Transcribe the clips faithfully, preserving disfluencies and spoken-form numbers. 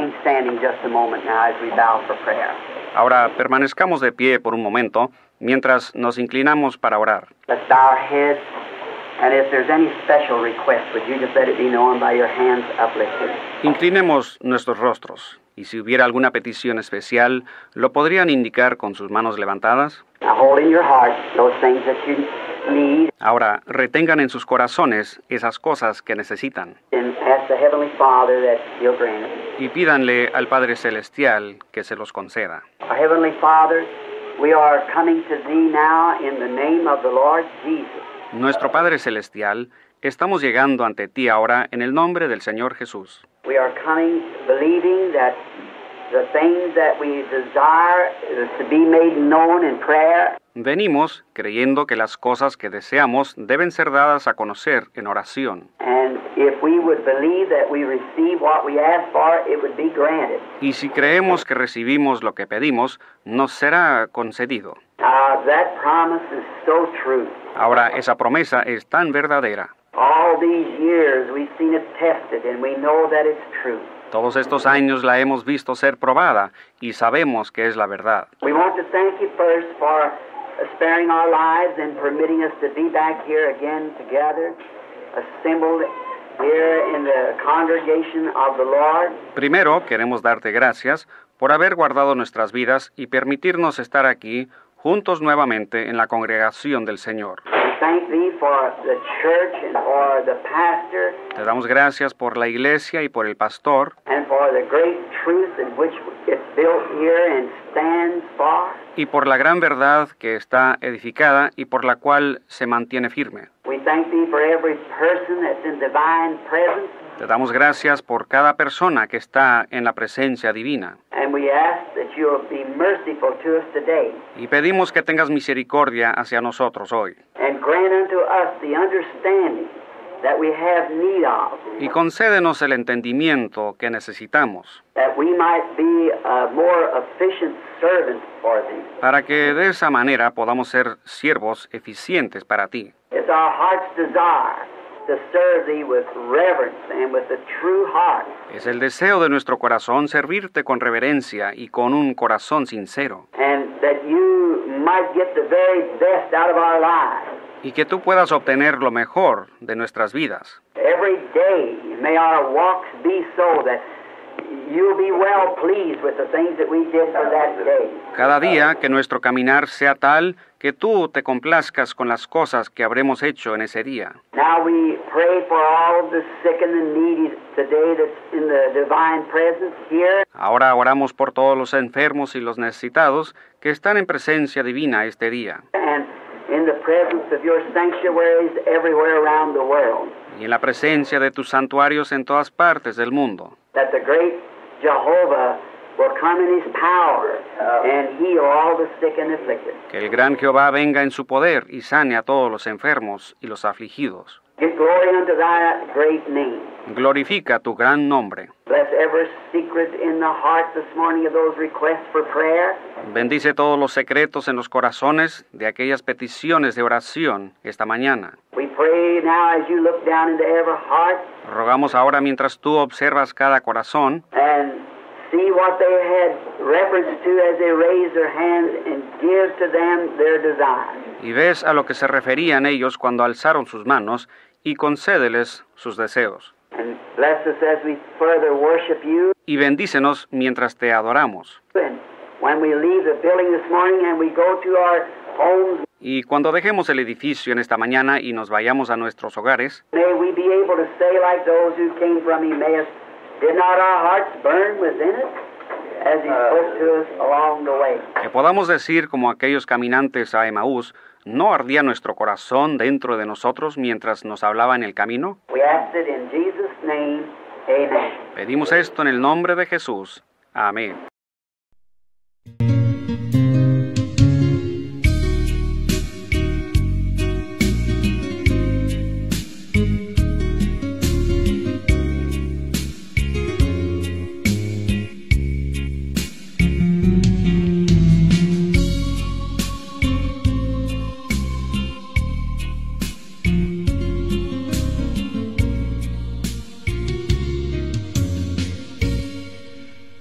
remain standing just a moment now as we bow for prayer. Ahora permanezcamos de pie por un momento mientras nos inclinamos para orar. Let's bow our heads, and if there's any special request, would you just let it be known by your hands uplifted? Inclinemos nuestros rostros, y si hubiera alguna petición especial, ¿lo podrían indicar con sus manos levantadas? Now hold in your heart those things that you need, Ahora retengan en sus corazones esas cosas que necesitan, and ask the Heavenly Father that He'll grant it. y pídanle al Padre Celestial que se los conceda. Our Heavenly Father, we are coming to Thee now in the name of the Lord Jesus. Nuestro Padre Celestial, estamos llegando ante ti ahora en el nombre del Señor Jesús. We are coming believing that the things that we desire is to be made known in prayer. Venimos creyendo que las cosas que deseamos deben ser dadas a conocer en oración. And if we would believe that we receive what we ask for, it would be granted. Y si creemos que recibimos lo que pedimos, nos será concedido. Uh, that promise is so true. Ahora, esa promesa es tan verdadera. All these years we've seen it tested and we know that it's true. Todos estos años la hemos visto ser probada y sabemos que es la verdad. We want to thank you first for sparing our lives and permitting us to be back here again together, assembled here in the congregation of the Lord. Primero, queremos darte gracias por haber guardado nuestras vidas y permitirnos estar aquí juntos nuevamente en la congregación del Señor. We thank thee for the church and for the pastor Te damos gracias por la iglesia y por el pastor and for the great truth in which it's built here and stands for. y por la gran verdad que está edificada y por la cual se mantiene firme. We thank thee for every person that's in divine presence, Te damos gracias por cada persona que está en la presencia divina and we ask that you'll be merciful to us today y pedimos que tengas misericordia hacia nosotros hoy and grant unto us the understanding that we have need of, y concédenos el entendimiento que necesitamos that we might be a more efficient servant for thee. para que de esa manera podamos ser siervos eficientes para ti. It's our heart's desire to serve thee with reverence and with a true heart. Es el deseo de nuestro corazón servirte con reverencia y con un corazón sincero, And that you might get the very best out of our lives. y que tú puedas obtener lo mejor de nuestras vidas. Every day may our walks be so that you'll be well pleased with the things that we did for that day. Cada día que nuestro caminar sea tal que tú te complazcas con las cosas que habremos hecho en ese día. Now we pray for all of the sick and the needy today that's in the divine presence here. Ahora oramos por todos los enfermos y los necesitados que están en presencia divina este día, And in the presence of your sanctuaries everywhere around the world. y en la presencia de tus santuarios en todas partes del mundo. That the great Jehovah will come in his power and heal all the sick and afflicted. Que el gran Jehová venga en su poder y sane a todos los enfermos y los afligidos. Give glory unto thy great name. Glorifica tu gran nombre. Bless every secret in the heart this morning of those requests for prayer. Bendice todos los secretos en los corazones de aquellas peticiones de oración esta mañana. We pray now as you look down into every heart Rogamos ahora mientras tú observas cada corazón and see what they had reference to as they raise their hands and give to them their desires. y ves a lo que se referían ellos cuando alzaron sus manos y concédeles sus deseos. And bless us as we further worship you. Y bendícenos mientras te adoramos. And when we leave the building this morning and we go to our homes, Y cuando dejemos el edificio en esta mañana y nos vayamos a nuestros hogares, may we be able to say like those who came from Emmaus, did not our hearts burn within us as he spoke to us along the way? que podamos decir como aquellos caminantes a Emaús, ¿no ardía nuestro corazón dentro de nosotros mientras nos hablaba en el camino? We ask it in Jesus' name, amen. Pedimos esto en el nombre de Jesús. Amén.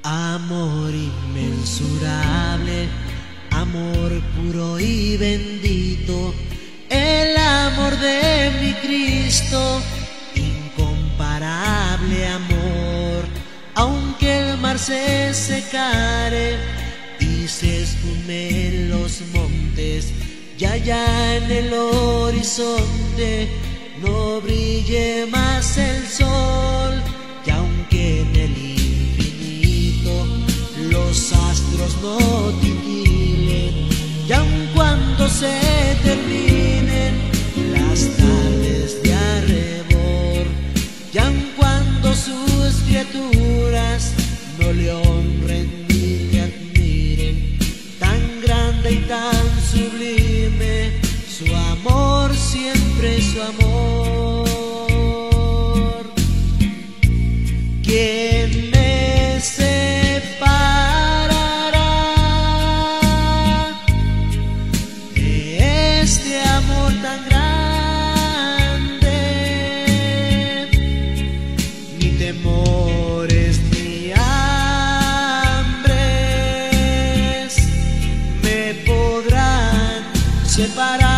Amor inmensurable, amor puro y bendito, el amor de mi Cristo, incomparable amor. Aunque el mar se secare y se esfumen los montes, y allá en el horizonte no brille más el sol, y aunque en el los astros no titilen, y aun cuando se terminen las tardes de arrebor, y aun cuando sus criaturas no le honren ni le admiren, tan grande y tan sublime su amor, siempre su amor. ¿Quién me separará de este amor tan grande? Ni temores ni hambres me podrán separar.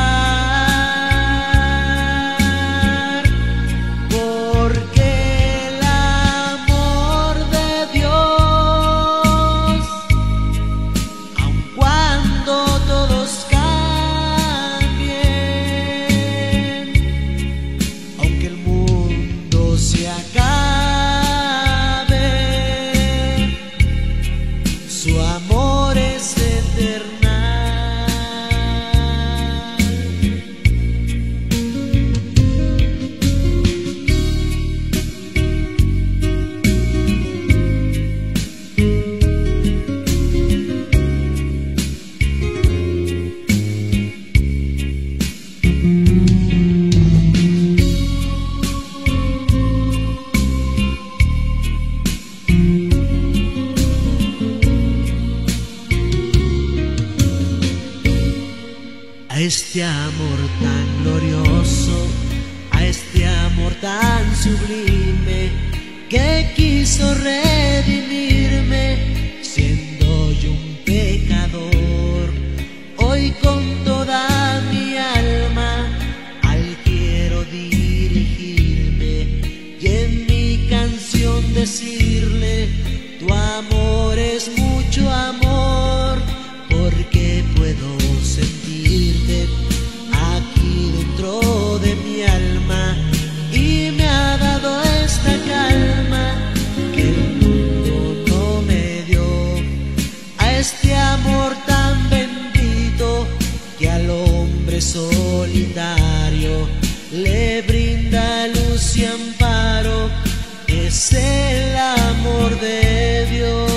A este amor tan glorioso, a este amor tan sublime, que quiso redimirme siendo yo un pecador. Hoy con toda mi alma al quiero dirigirme, y en mi canción decirle: tu amor es mucho amor, porque puedo sentirte aquí dentro de mi alma, y me ha dado esta calma que el mundo no me dio. A este amor tan bendito que al hombre solitario le brinda luz y amparo, es el amor de Dios.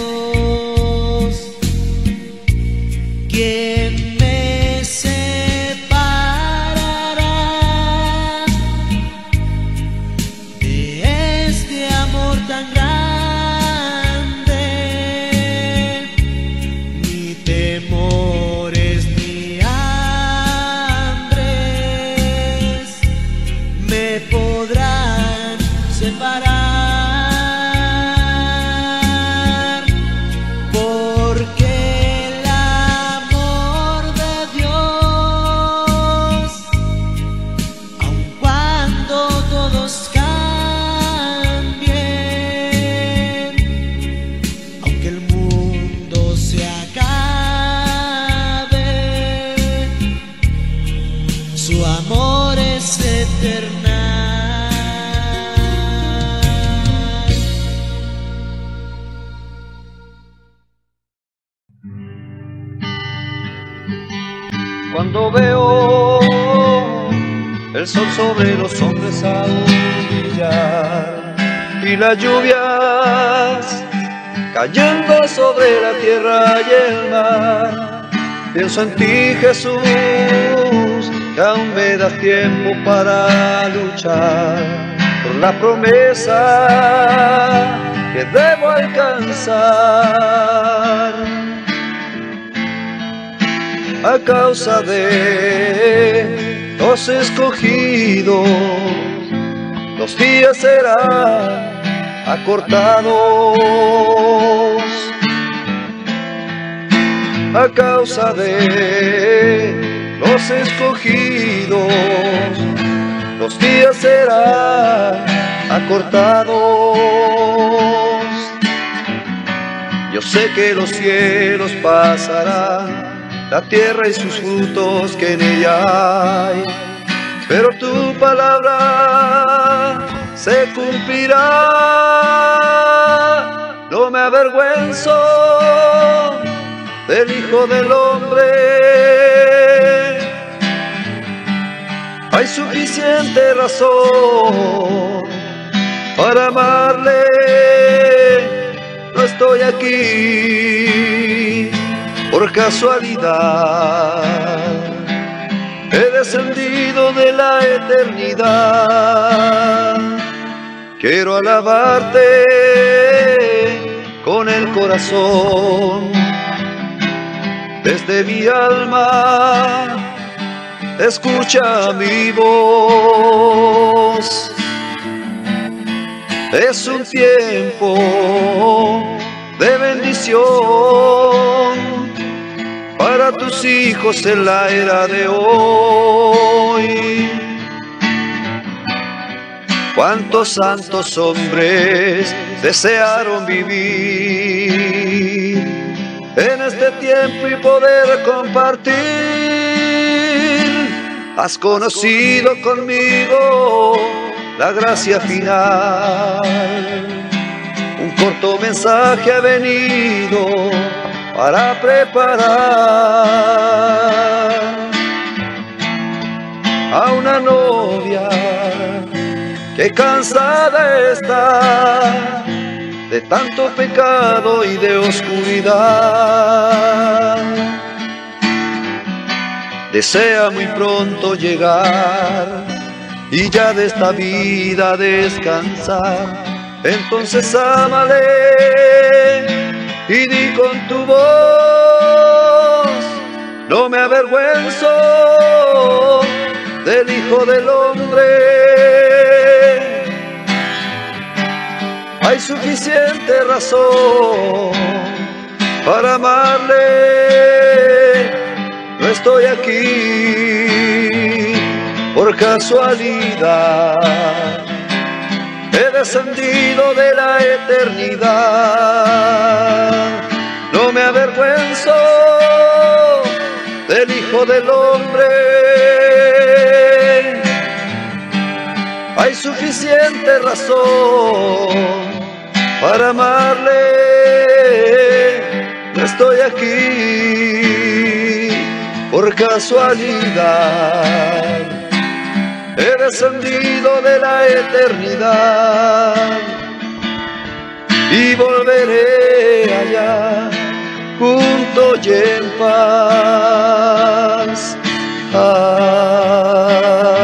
¿Quién me separará de este amor tan grande? Ni temores ni hambres me podrán separar. Su amor es eternal. Cuando veo el sol sobre los hombres aún brillar y las lluvias cayendo sobre la tierra y el mar, pienso en ti, Jesús, que aún me das tiempo para luchar por la promesa que debo alcanzar. A causa de los escogidos, los días serán acortados. a causa de los escogidos, los días serán acortados. Yo sé que los cielos pasarán, la tierra y sus frutos que en ella hay, pero tu palabra se cumplirá. No me avergüenzo del Hijo del Hombre, hay suficiente razón para amarle. No estoy aquí por casualidad, he descendido de la eternidad. Quiero alabarte con el corazón, desde mi alma escucha mi voz. Es un tiempo de bendición para tus hijos en la era de hoy. Cuántos santos hombres desearon vivir en este tiempo y poder compartir. Has conocido conmigo la gracia final. Un corto mensaje ha venido para preparar a una novia que cansada está de tanto pecado y de oscuridad. Desea muy pronto llegar y ya de esta vida descansar. Entonces ámale y di con tu voz: no me avergüenzo del Hijo del Hombre. Hay suficiente razón para amarle. No estoy aquí por casualidad, he descendido de la eternidad. No me avergüenzo del Hijo del Hombre. Hay suficiente razón para amarle. No estoy aquí por casualidad, he descendido de la eternidad y volveré allá junto y en paz. Ah.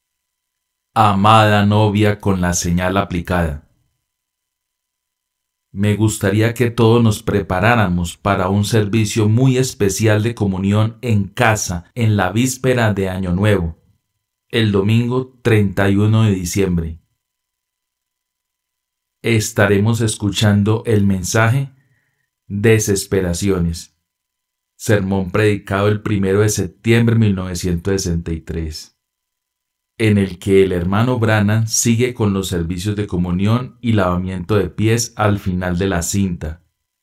Amada novia con la señal aplicada. me gustaría que todos nos preparáramos para un servicio muy especial de comunión en casa en la víspera de Año Nuevo, el domingo treinta y uno de diciembre. Estaremos escuchando el mensaje Desesperaciones, sermón predicado el primero de septiembre de mil novecientos sesenta y tres, en el que el hermano Branham sigue con los servicios de comunión y lavamiento de pies al final de la cinta.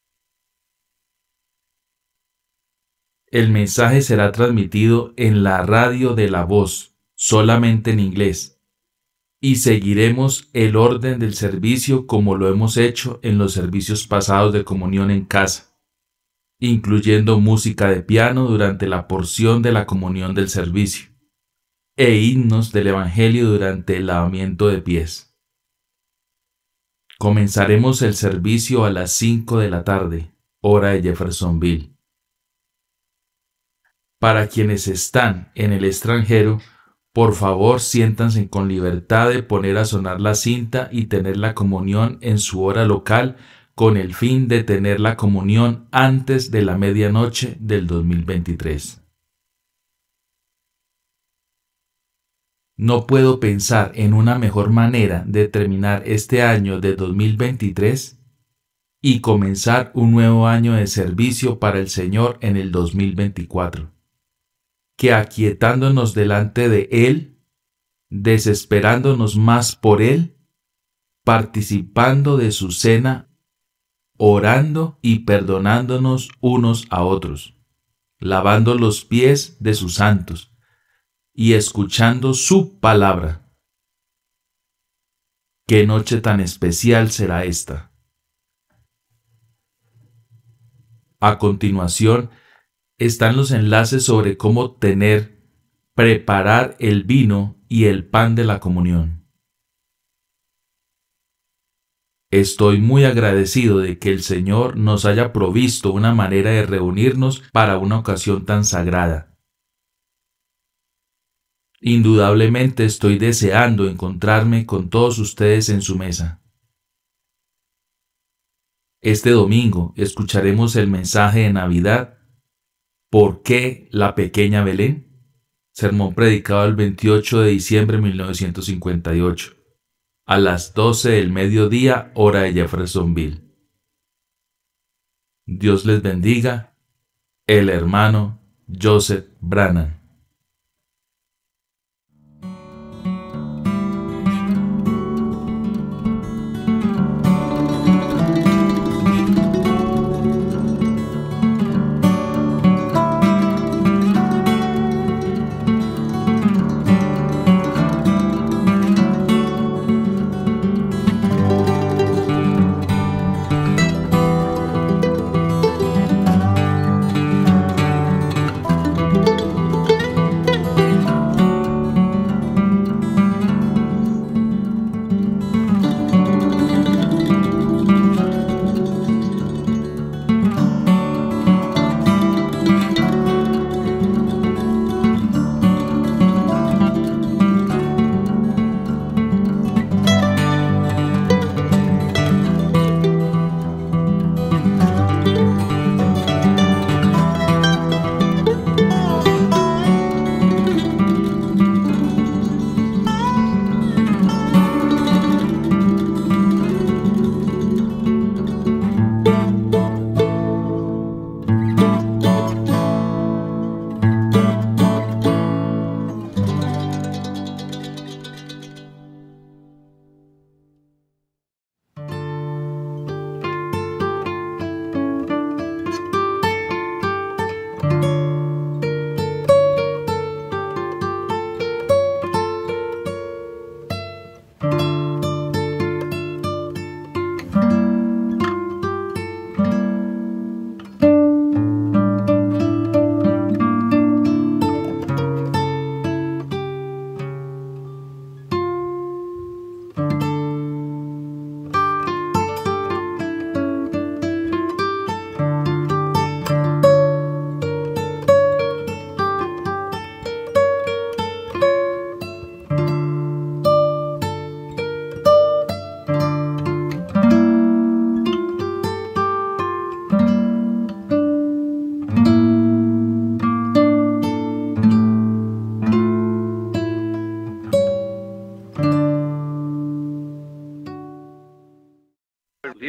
El mensaje será transmitido en la radio de La Voz, solamente en inglés, y seguiremos el orden del servicio como lo hemos hecho en los servicios pasados de comunión en casa, incluyendo música de piano durante la porción de la comunión del servicio e himnos del Evangelio durante el lavamiento de pies. Comenzaremos el servicio a las cinco de la tarde, hora de Jeffersonville. Para quienes están en el extranjero, por favor siéntanse con libertad de poner a sonar la cinta y tener la comunión en su hora local con el fin de tener la comunión antes de la medianoche del dos mil veintitrés. No puedo pensar en una mejor manera de terminar este año de dos mil veintitrés y comenzar un nuevo año de servicio para el Señor en el dos mil veinticuatro, que aquietándonos delante de Él, desesperándonos más por Él, participando de su cena, orando y perdonándonos unos a otros, lavando los pies de sus santos y escuchando su palabra. ¡Qué noche tan especial será esta! A continuación, están los enlaces sobre cómo tener, preparar el vino y el pan de la comunión. Estoy muy agradecido de que el Señor nos haya provisto una manera de reunirnos para una ocasión tan sagrada. Indudablemente estoy deseando encontrarme con todos ustedes en su mesa. Este domingo escucharemos el mensaje de Navidad, ¿Por qué la pequeña Belén? Sermón predicado el veintiocho de diciembre de mil novecientos cincuenta y ocho, a las doce del mediodía, hora de Jeffersonville. Dios les bendiga, el hermano Joseph Branham.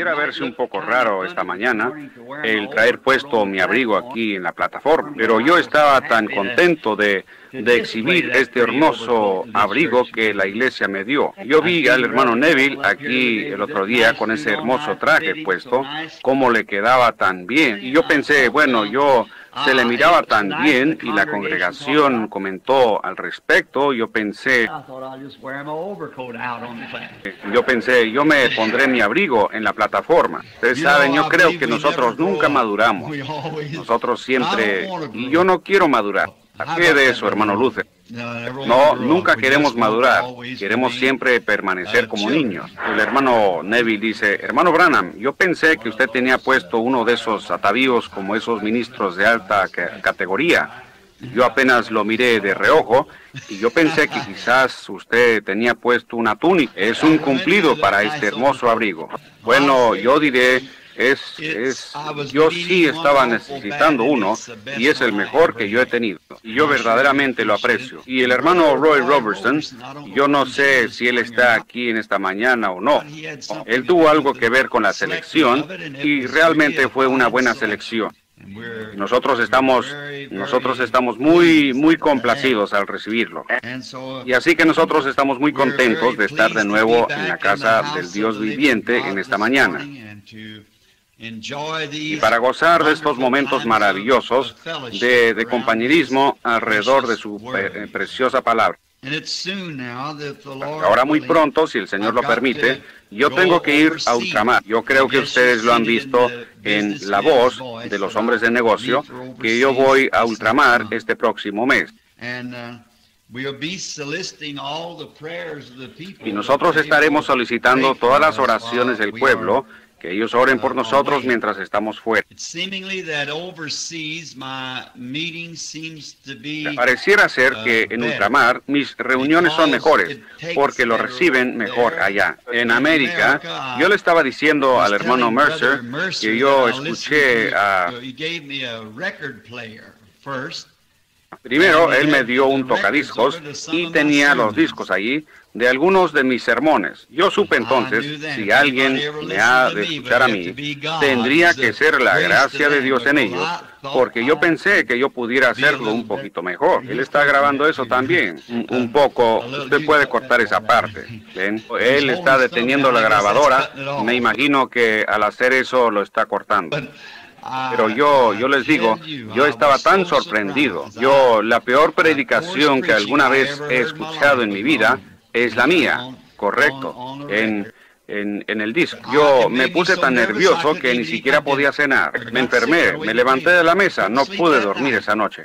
pudiera verse un poco raro esta mañana el traer puesto mi abrigo aquí en la plataforma, pero yo estaba tan contento de, de exhibir este hermoso abrigo que la iglesia me dio. Yo vi al hermano Neville aquí el otro día con ese hermoso traje puesto, cómo le quedaba tan bien. Y yo pensé, bueno, yo... se le miraba tan bien y la congregación comentó al respecto. Yo pensé, yo pensé, yo me pondré mi abrigo en la plataforma. Ustedes saben, yo creo que nosotros nunca maduramos. Nosotros siempre, y yo no quiero madurar. ¿Qué de eso, hermano Luther? No, nunca queremos madurar, queremos siempre permanecer como niños. El hermano Neville dice, hermano Branham, yo pensé que usted tenía puesto uno de esos atavíos como esos ministros de alta categoría. Yo apenas lo miré de reojo y yo pensé que quizás usted tenía puesto una túnica. Es un cumplido para este hermoso abrigo. Bueno, yo diré... Es, es, yo sí estaba necesitando uno y es el mejor que yo he tenido y yo verdaderamente lo aprecio. Y el hermano Roy Robertson, yo no sé si él está aquí en esta mañana o no. Él tuvo algo que ver con la selección y realmente fue una buena selección. Nosotros estamos, nosotros estamos muy, muy complacidos al recibirlo. Y así que nosotros estamos muy contentos de estar de nuevo en la casa del Dios viviente en esta mañana. Y para gozar de estos momentos maravillosos de, de compañerismo alrededor de su pre preciosa palabra. Ahora muy pronto, si el Señor lo permite, yo tengo que ir a ultramar. Yo creo que ustedes lo han visto en La Voz de los Hombres de Negocio, que yo voy a ultramar este próximo mes. Y nosotros estaremos solicitando todas las oraciones del pueblo, que ellos oren por nosotros mientras estamos fuera. Pareciera ser que en ultramar mis reuniones son mejores, porque lo reciben mejor allá. En América, yo le estaba diciendo al hermano Mercer que yo escuché a... Primero, él me dio un tocadiscos y tenía los discos allí de algunos de mis sermones. Yo supe entonces, si alguien me ha de escuchar a mí, tendría que ser la gracia de Dios en ellos, porque yo pensé que yo pudiera hacerlo un poquito mejor. Él está grabando eso también, un, un poco. Usted puede cortar esa parte, ¿ven? Él está deteniendo la grabadora, me imagino que al hacer eso lo está cortando. Pero yo, yo les digo, yo estaba tan sorprendido. Yo, la peor predicación que alguna vez he escuchado en mi vida es la mía, correcto, en, en, en el disco. Yo me puse tan nervioso que ni siquiera podía cenar. Me enfermé, me levanté de la mesa, no pude dormir esa noche.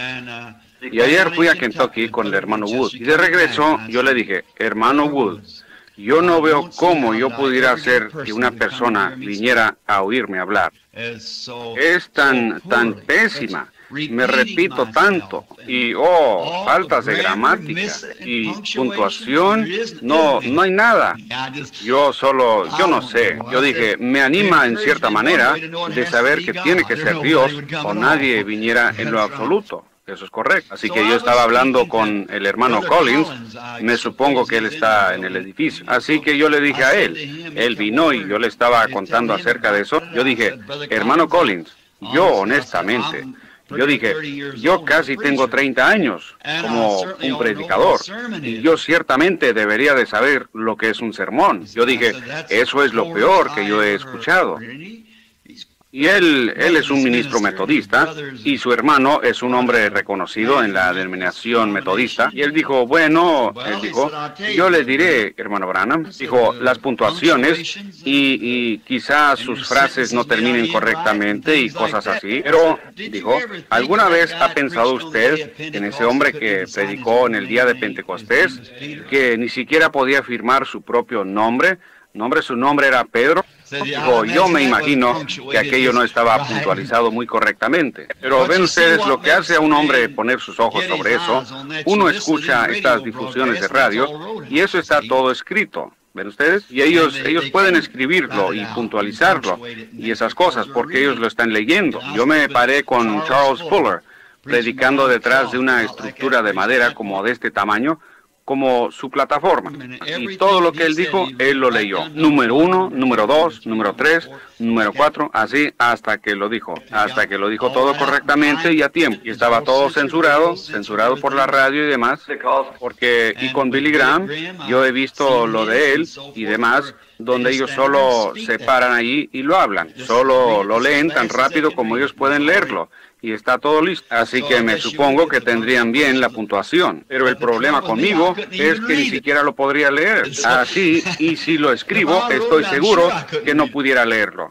Y ayer fui a Kentucky con el hermano Wood. Y de regreso yo le dije, hermano Wood, yo no veo cómo yo pudiera hacer que una persona viniera a oírme hablar. Es tan, tan pésima. Me repito tanto. Y, oh, faltas de gramática y puntuación. No, no hay nada. Yo solo, yo no sé. Yo dije, me anima en cierta manera de saber que tiene que ser Dios o nadie viniera en lo absoluto. Eso es correcto. Así que yo estaba hablando con el hermano Collins, me supongo que él está en el edificio. Así que yo le dije a él, él vino y yo le estaba contando acerca de eso. Yo dije, hermano Collins, yo honestamente, yo dije, yo casi tengo treinta años como un predicador y yo ciertamente debería de saber lo que es un sermón. Yo dije, eso es lo peor que yo he escuchado. Y él, él es un ministro metodista y su hermano es un hombre reconocido en la denominación metodista. Y él dijo, bueno, él dijo, yo le diré, hermano Branham, dijo, las puntuaciones y, y quizás sus frases no terminen correctamente y cosas así. Pero, dijo, ¿alguna vez ha pensado usted en ese hombre que predicó en el día de Pentecostés, que ni siquiera podía firmar su propio nombre? Nombre, su nombre era Pedro. Dijo, yo me imagino que aquello no estaba puntualizado muy correctamente. Pero ven ustedes lo que hace a un hombre poner sus ojos sobre eso. Uno escucha estas difusiones de radio y eso está todo escrito. ¿Ven ustedes? Y ellos, ellos pueden escribirlo y puntualizarlo y esas cosas porque ellos lo están leyendo. Yo me paré con Charles Fuller predicando detrás de una estructura de madera como de este tamaño, como su plataforma. Y todo lo que él dijo, él lo leyó. Número uno, número dos, número tres, número cuatro, así hasta que lo dijo. Hasta que lo dijo todo correctamente y a tiempo. Y estaba todo censurado, censurado por la radio y demás. Porque, y con Billy Graham, yo he visto lo de él y demás, donde ellos solo se paran allí y lo hablan. Solo lo leen tan rápido como ellos pueden leerlo. Y está todo listo. Así que me supongo que tendrían bien la puntuación. Pero el problema conmigo es que ni siquiera lo podría leer. Así, y si lo escribo, estoy seguro que no pudiera leerlo.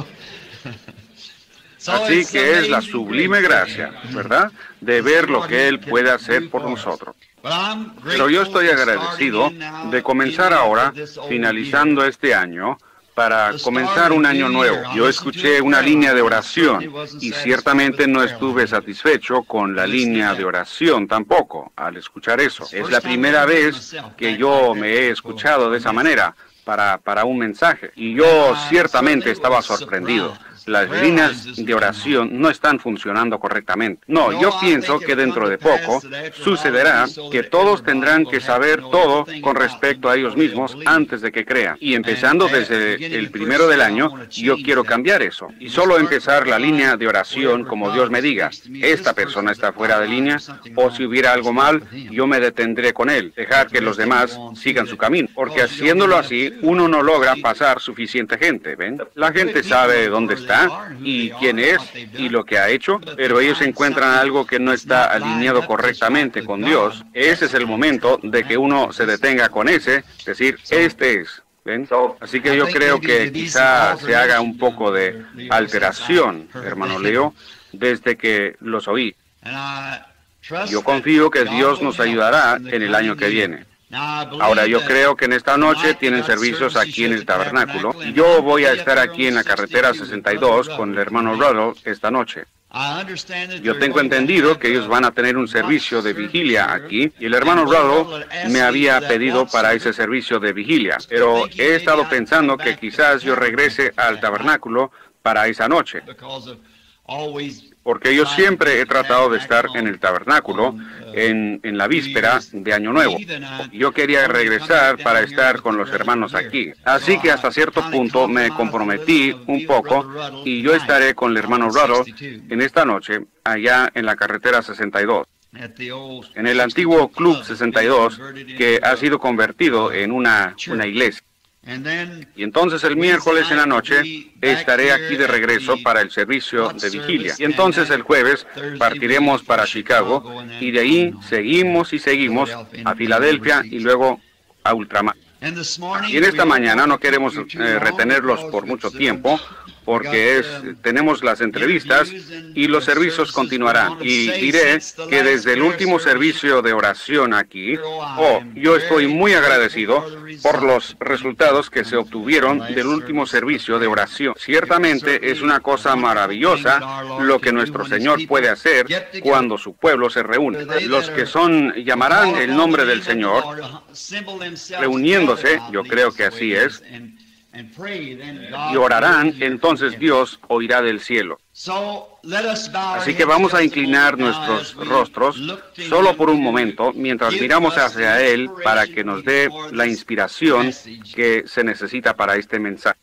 Así que es la sublime gracia, ¿verdad?, de ver lo que Él puede hacer por nosotros. Pero yo estoy agradecido de comenzar ahora, finalizando este año, para comenzar un año nuevo. Yo escuché una línea de oración y ciertamente no estuve satisfecho con la línea de oración tampoco al escuchar eso. Es la primera vez que yo me he escuchado de esa manera para, para un mensaje y yo ciertamente estaba sorprendido. Las líneas de oración no están funcionando correctamente. No, yo pienso que dentro de poco sucederá que todos tendrán que saber todo con respecto a ellos mismos antes de que crean. Y empezando desde el primero del año, yo quiero cambiar eso. Y solo empezar la línea de oración como Dios me diga. Esta persona está fuera de línea, o si hubiera algo mal, yo me detendré con él. Dejar que los demás sigan su camino. Porque haciéndolo así, uno no logra pasar suficiente gente, ¿ven? La gente sabe dónde está y quién es y lo que ha hecho, pero ellos encuentran algo que no está alineado correctamente con Dios. Ese es el momento de que uno se detenga con ese, decir, este es. ¿Ven? Así que yo creo que quizá se haga un poco de alteración, hermano Leo, desde que los oí. Yo confío que Dios nos ayudará en el año que viene. Ahora, yo creo que en esta noche tienen servicios aquí en el tabernáculo. Yo voy a estar aquí en la carretera sesenta y dos con el hermano Ruddle esta noche. Yo tengo entendido que ellos van a tener un servicio de vigilia aquí, y el hermano Ruddle me había pedido para ese servicio de vigilia, pero he estado pensando que quizás yo regrese al tabernáculo para esa noche, porque yo siempre he tratado de estar en el tabernáculo en, en la víspera de Año Nuevo. Yo quería regresar para estar con los hermanos aquí. Así que hasta cierto punto me comprometí un poco y yo estaré con el hermano Ruddle en esta noche allá en la carretera sesenta y dos. En el antiguo Club sesenta y dos, que ha sido convertido en una, una iglesia. Y entonces el miércoles en la noche estaré aquí de regreso para el servicio de vigilia. Y entonces el jueves partiremos para Chicago y de ahí seguimos y seguimos a Filadelfia y luego a Ultramar. Y en esta mañana no queremos eh, retenerlos por mucho tiempo, porque es, tenemos las entrevistas y los servicios continuarán. Y diré que desde el último servicio de oración aquí, oh, yo estoy muy agradecido por los resultados que se obtuvieron del último servicio de oración. Ciertamente es una cosa maravillosa lo que nuestro Señor puede hacer cuando su pueblo se reúne. Los que son, llamarán el nombre del Señor, reuniéndose, yo creo que así es, y orarán, entonces Dios oirá del cielo. Así que vamos a inclinar nuestros rostros solo por un momento mientras miramos hacia Él para que nos dé la inspiración que se necesita para este mensaje.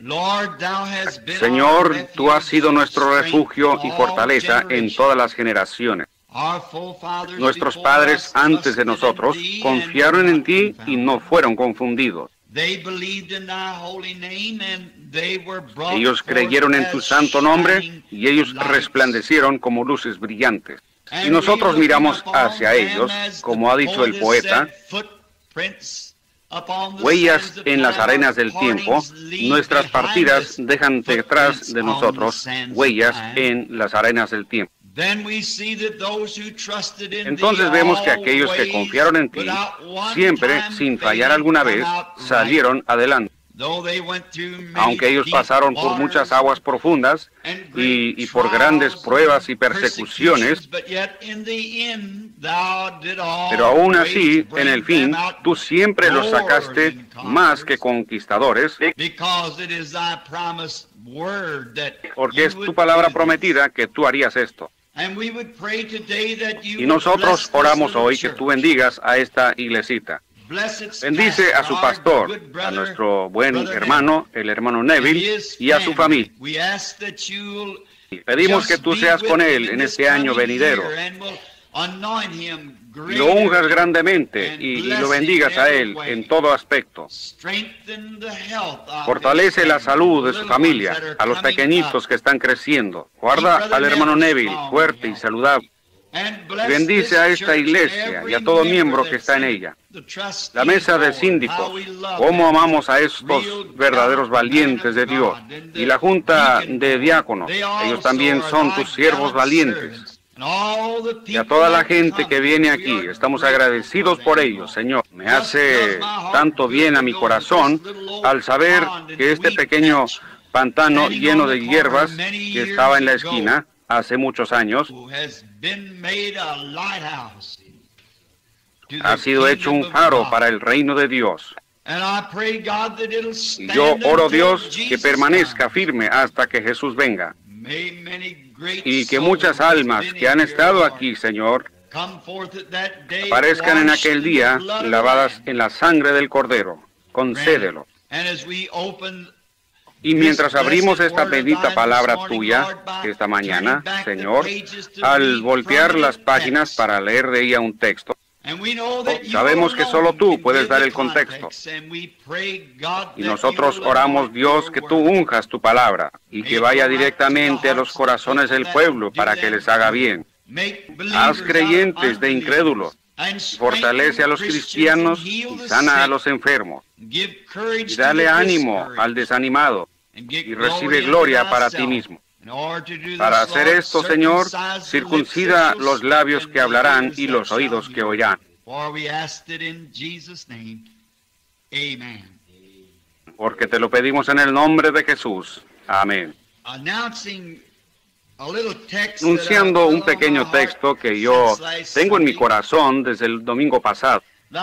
Señor, tú has sido nuestro refugio y fortaleza en todas las generaciones. Nuestros padres antes de nosotros confiaron en ti y no fueron confundidos. Ellos creyeron en tu santo nombre y ellos resplandecieron como luces brillantes. Y nosotros miramos hacia ellos, como ha dicho el poeta, huellas en las arenas del tiempo, nuestras partidas dejan detrás de nosotros huellas en las arenas del tiempo. Entonces vemos que aquellos que confiaron en ti, siempre, sin fallar alguna vez, salieron adelante. Aunque ellos pasaron por muchas aguas profundas y, y por grandes pruebas y persecuciones, pero aún así, en el fin, tú siempre los sacaste más que conquistadores, porque es tu palabra prometida que tú harías esto. Y nosotros oramos hoy que tú bendigas a esta iglesita. Bendice a su pastor, a nuestro buen hermano, el hermano Neville, y a su familia. Pedimos que tú seas con él en este año venidero. Y lo unjas grandemente y, y lo bendigas a él en todo aspecto. Fortalece la salud de su familia, a los pequeñitos que están creciendo. Guarda al hermano Neville fuerte y saludable. Y bendice a esta iglesia y a todo miembro que está en ella. La mesa de síndicos, cómo amamos a estos verdaderos valientes de Dios. Y la junta de diáconos, ellos también son tus siervos valientes. Y a toda la gente que viene aquí, estamos agradecidos por ellos, Señor. Me hace tanto bien a mi corazón al saber que este pequeño pantano lleno de hierbas que estaba en la esquina hace muchos años ha sido hecho un faro para el reino de Dios. Y yo oro, Dios, que permanezca firme hasta que Jesús venga. Y que muchas almas que han estado aquí, Señor, aparezcan en aquel día lavadas en la sangre del Cordero. Concédelo. Y mientras abrimos esta bendita palabra tuya esta mañana, Señor, al voltear las páginas para leer de ella un texto, sabemos que solo tú puedes dar el contexto. Y nosotros oramos, Dios, que tú unjas tu palabra y que vaya directamente a los corazones del pueblo para que les haga bien. Haz creyentes de incrédulos. Fortalece a los cristianos y sana a los enfermos. Y dale ánimo al desanimado y recibe gloria para ti mismo. Para hacer esto, Señor, circuncida los labios que hablarán y los oídos que oirán. Porque te lo pedimos en el nombre de Jesús. Amén. Anunciando un pequeño texto que yo tengo en mi corazón desde el domingo pasado.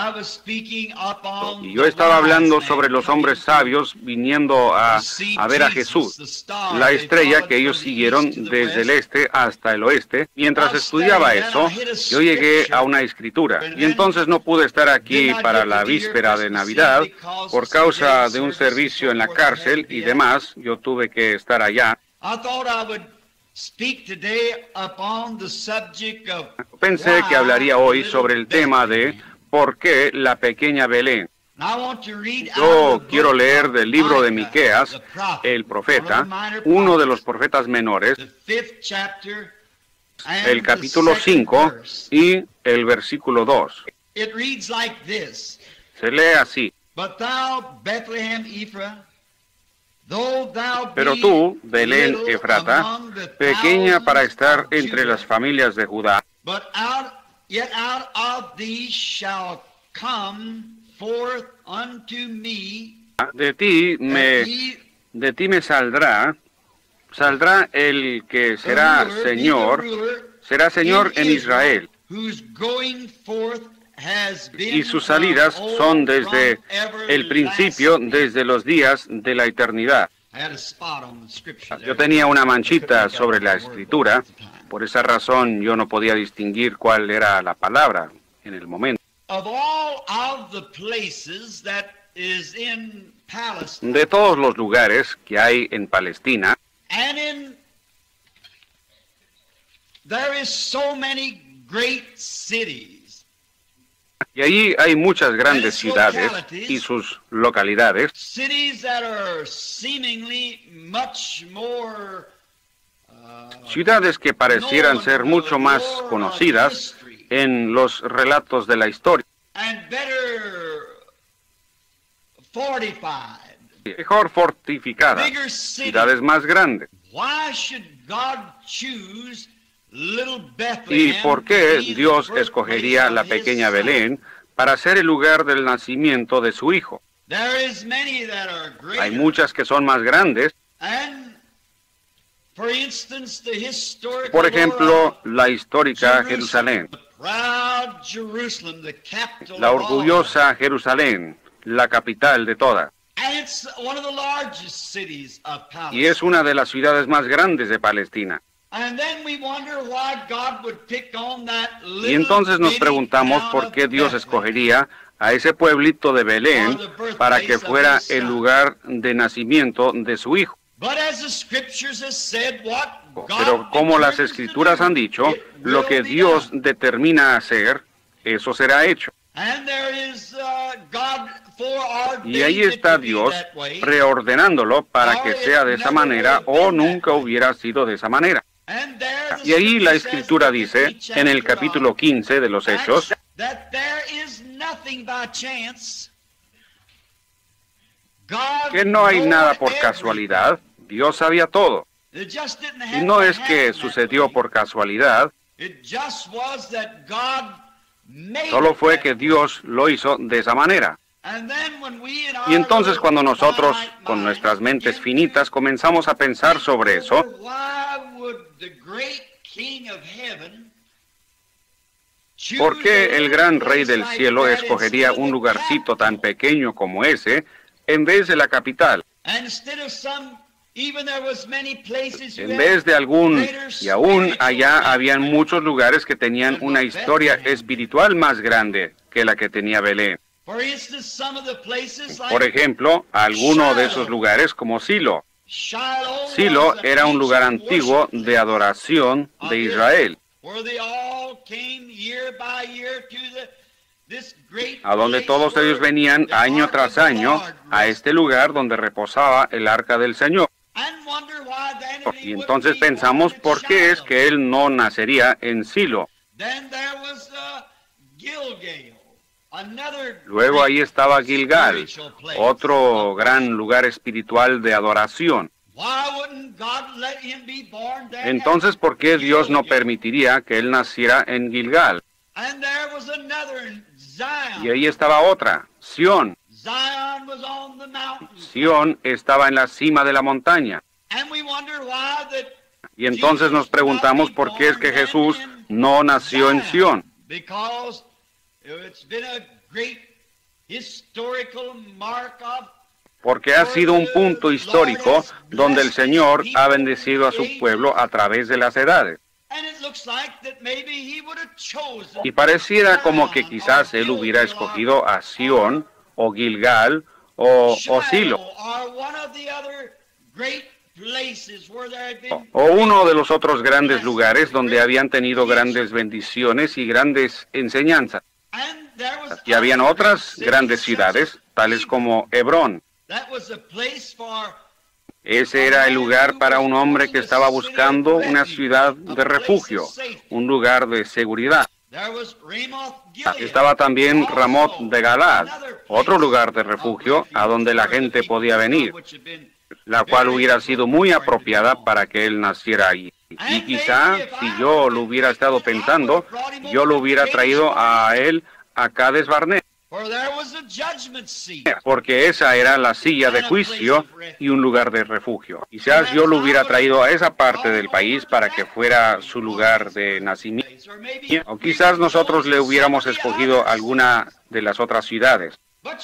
Y yo estaba hablando sobre los hombres sabios viniendo a, a ver a Jesús, la estrella que ellos siguieron desde el este hasta el oeste. Mientras estudiaba eso, yo llegué a una escritura, y entonces no pude estar aquí para la víspera de Navidad por causa de un servicio en la cárcel y demás. Yo tuve que estar allá. Pensé que hablaría hoy sobre el tema de ¿por qué la pequeña Belén? Yo quiero leer del libro de Miqueas, el profeta, uno de los profetas menores, el capítulo cinco y el versículo dos. Se lee así. Pero tú, Belén Efrata, pequeña para estar entre las familias de Judá, yet out of thee shall come forth unto me, de ti me, de ti me saldrá, saldrá el que será Señor, será Señor en Israel, y sus salidas son desde el principio, desde los días de la eternidad. Yo tenía una manchita sobre la escritura, por esa razón yo no podía distinguir cuál era la palabra en el momento. De todos los lugares que hay en Palestina, y allí hay muchas grandes ciudades y sus localidades, ciudades que parecieran ser mucho más conocidas en los relatos de la historia, mejor fortificadas, ciudades más grandes. ¿Y por qué Dios escogería la pequeña Belén para ser el lugar del nacimiento de su Hijo? Hay muchas que son más grandes. Por ejemplo, la histórica Jerusalén, la orgullosa Jerusalén, la capital de todas. Y es una de las ciudades más grandes de Palestina. Y entonces nos preguntamos por qué Dios escogería a ese pueblito de Belén para que fuera el lugar de nacimiento de su hijo. Pero como las Escrituras han dicho, lo que Dios determina hacer, eso será hecho. Y ahí está Dios reordenándolo para que sea de esa manera o nunca hubiera sido de esa manera. Y ahí la Escritura dice, en el capítulo quince de los Hechos, que no hay nada por casualidad, Dios sabía todo. Y no es que sucedió por casualidad, solo fue que Dios lo hizo de esa manera. Y entonces cuando nosotros, con nuestras mentes finitas, comenzamos a pensar sobre eso, ¿por qué el gran Rey del cielo escogería un lugarcito tan pequeño como ese en vez de la capital? En vez de algún, y aún allá habían muchos lugares que tenían una historia espiritual más grande que la que tenía Belén. Por ejemplo, alguno de esos lugares como Silo. Silo era un lugar antiguo de adoración de Israel, a donde todos ellos venían año tras año a este lugar donde reposaba el arca del Señor. Y entonces pensamos, ¿por qué es que él no nacería en Silo? Luego ahí estaba Gilgal, otro gran lugar espiritual de adoración. Entonces, ¿por qué Dios no permitiría que él naciera en Gilgal? Y ahí estaba otra, Sión. Sión estaba en la cima de la montaña. Y entonces nos preguntamos por qué es que Jesús no nació en Sión. Porque ha sido un punto histórico donde el Señor ha bendecido a su pueblo a través de las edades. Y pareciera como que quizás él hubiera escogido a Sión, o Gilgal, o, o Silo, o uno de los otros grandes lugares donde habían tenido grandes bendiciones y grandes enseñanzas. Y habían otras grandes ciudades, tales como Hebrón. Ese era el lugar para un hombre que estaba buscando una ciudad de refugio, un lugar de seguridad. Estaba también Ramot de Galad, otro lugar de refugio a donde la gente podía venir, la cual hubiera sido muy apropiada para que él naciera allí. Y quizá, si yo lo hubiera estado pensando, yo lo hubiera traído a él a Cades Barnea, porque esa era la silla de juicio y un lugar de refugio. Quizás yo lo hubiera traído a esa parte del país para que fuera su lugar de nacimiento, o quizás nosotros le hubiéramos escogido alguna de las otras ciudades.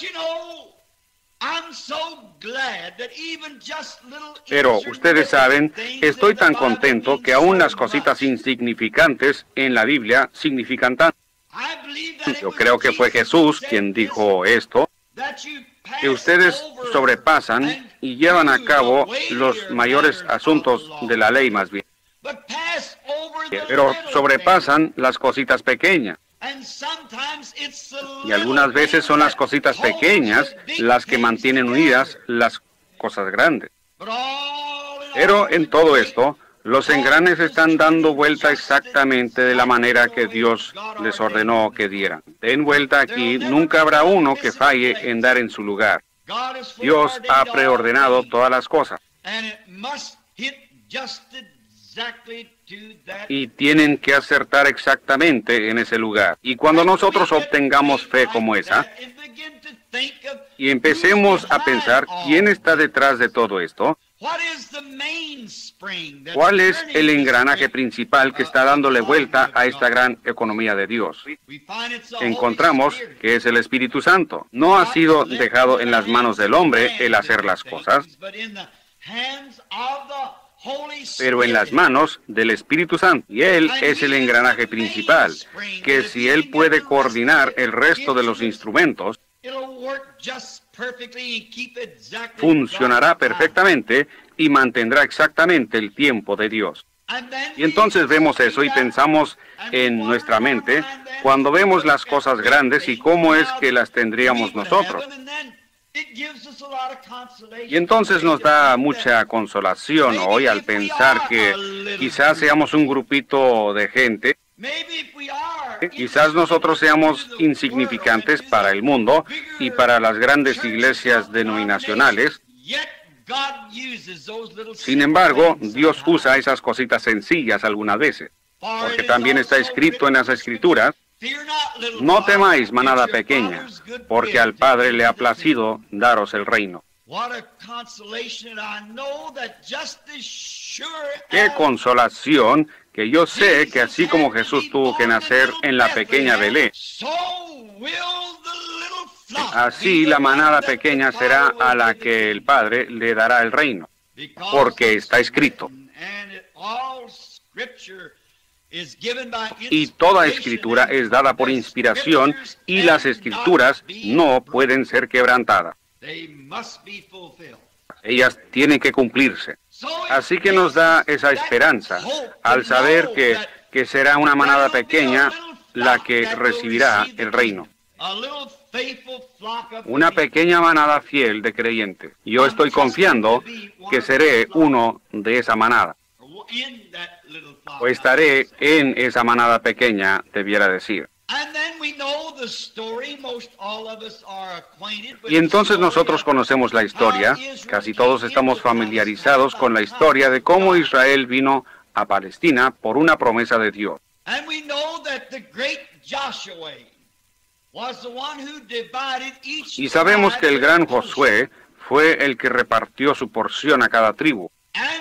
Pero ustedes saben, estoy tan contento que aún las cositas insignificantes en la Biblia significan tanto. Yo creo que fue Jesús quien dijo esto, que ustedes sobrepasan y llevan a cabo los mayores asuntos de la ley más bien, pero sobrepasan las cositas pequeñas. Y algunas veces son las cositas pequeñas las que mantienen unidas las cosas grandes. Pero en todo esto, los engranes están dando vuelta exactamente de la manera que Dios les ordenó que dieran. Den vuelta aquí, nunca habrá uno que falle en dar en su lugar. Dios ha preordenado todas las cosas. Y tienen que acertar exactamente en ese lugar. Y cuando nosotros obtengamos fe como esa, y empecemos a pensar quién está detrás de todo esto, ¿cuál es el engranaje principal que está dándole vuelta a esta gran economía de Dios? Encontramos que es el Espíritu Santo. No ha sido dejado en las manos del hombre el hacer las cosas, pero en las manos del Espíritu Santo. Y Él es el engranaje principal, que si Él puede coordinar el resto de los instrumentos, funcionará perfectamente y mantendrá exactamente el tiempo de Dios. Y entonces vemos eso y pensamos en nuestra mente cuando vemos las cosas grandes y cómo es que las tendríamos nosotros. Y entonces nos da mucha consolación hoy al pensar que quizás seamos un grupito de gente, quizás nosotros seamos insignificantes para el mundo y para las grandes iglesias denominacionales. Sin embargo, Dios usa esas cositas sencillas algunas veces, porque también está escrito en las Escrituras: no temáis, manada pequeña, porque al Padre le ha placido daros el reino. Qué consolación que yo sé que así como Jesús tuvo que nacer en la pequeña Belén, así la manada pequeña será a la que el Padre le dará el reino, porque está escrito. Y toda escritura es dada por inspiración, y las escrituras no pueden ser quebrantadas. Ellas tienen que cumplirse. Así que nos da esa esperanza al saber que, que será una manada pequeña la que recibirá el reino. Una pequeña manada fiel de creyentes. Yo estoy confiando que seré uno de esa manada. O estaré en esa manada pequeña, debiera decir. Y entonces nosotros conocemos la historia, casi todos estamos familiarizados con la historia de cómo Israel vino a Palestina por una promesa de Dios. Y sabemos que el gran Josué fue el que repartió su porción a cada tribu.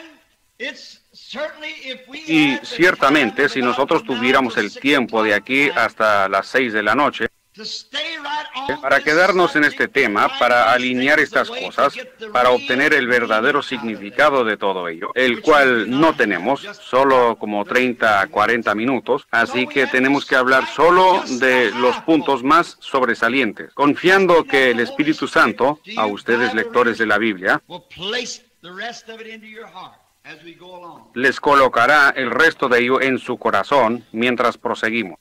Y ciertamente, si nosotros tuviéramos el tiempo de aquí hasta las seis de la noche, para quedarnos en este tema, para alinear estas cosas, para obtener el verdadero significado de todo ello, el cual no tenemos, solo como treinta a cuarenta minutos, así que tenemos que hablar solo de los puntos más sobresalientes, confiando que el Espíritu Santo, a ustedes lectores de la Biblia, les colocará el resto de ello en su corazón mientras proseguimos.